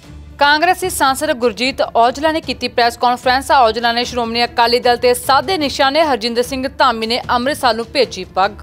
ਕਾਂਗਰਸੀ ਸਾਂਸਦ ਗੁਰਜੀਤ ਔਜਲਾ ਨੇ ਕੀਤੀ ਪ੍ਰੈਸ ਕਾਨਫਰੰਸ। ਔਜਲਾ ਨੇ ਸ਼੍ਰੋਮਣੀ ਅਕਾਲੀ ਦਲ ਤੇ ਸਾਧੇ ਨਿਸ਼ਾਨੇ ਹਰਜਿੰਦਰ ਸਿੰਘ ਧਾਮੀ ਨੇ ਅੰਮ੍ਰਿਤਸਰ ਨੂੰ ਭੇਜੀ ਪੱਗ।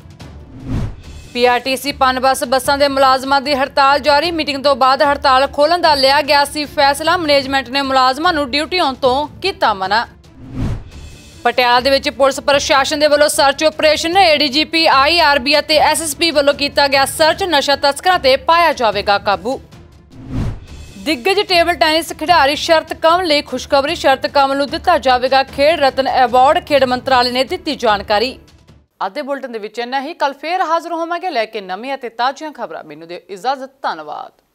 P R T C Punbus ਬੱਸਾਂ ਦੇ ਮੁਲਾਜ਼ਮਾਂ ਦੀ ਹੜਤਾਲ ਜਾਰੀ। ਮੀਟਿੰਗ ਤੋਂ ਬਾਅਦ ਹੜਤਾਲ ਖੋਲ੍ਹਣ ਦਾ ਲਿਆ ਗਿਆ ਸੀ ਫੈਸਲਾ। ਮੈਨੇਜਮੈਂਟ ਨੇ ਮੁਲਾਜ਼ਮਾਂ ਨੂੰ ਡਿਊਟੀ ਆਉਣ ਤੋਂ ਕੀਤਾ ਮਨਾ। ਪਟਿਆਲਾ ਦੇ ਵਿੱਚ ਪੁਲਿਸ ਪ੍ਰਸ਼ਾਸਨ ਦੇ ਵੱਲੋਂ ਸਰਚ ਆਪਰੇਸ਼ਨ ਏਡੀਜੀਪੀ ਆਈਆਰਬੀ ਅਤੇ ਐਸਐਸਪੀ ਵੱਲੋਂ ਕੀਤਾ ਗਿਆ ਸਰਚ। ਨਸ਼ਾ ਤਸਕਰਾਂ ਤੇ ਪਾਇਆ ਜਾਵੇਗਾ ਕਾਬੂ। ਦਿੱਗਜ ਟੇਬਲ ਟੈਨਿਸ ਖਿਡਾਰੀ ਸ਼ਰਤ ਕਮਲ ਲਈ ਖੁਸ਼ਖਬਰੀ। ਸ਼ਰਤ ਕਮਲ ਨੂੰ ਦਿੱਤਾ ਜਾਵੇਗਾ ਖੇਡ ਰਤਨ ਐਵਾਰਡ। ਖੇਡ ਮੰਤਰਾਲੇ ਨੇ ਦਿੱਤੀ ਜਾਣਕਾਰੀ। ਅੱਜ ਦੇ ਬੁਲਟਨ ਦੇ ਵਿੱਚ ਇੰਨਾ ਹੀ। ਕੱਲ ਫੇਰ ਹਾਜ਼ਰ ਹੋਵਾਂਗੇ ਲੈ ਕੇ ਨਵੀਆਂ ਅਤੇ ਤਾਜ਼ੀਆਂ ਖਬਰਾਂ। ਮੈਨੂੰ ਦਿਓ ਇਜਾਜ਼ਤ। ਧੰਨਵਾਦ।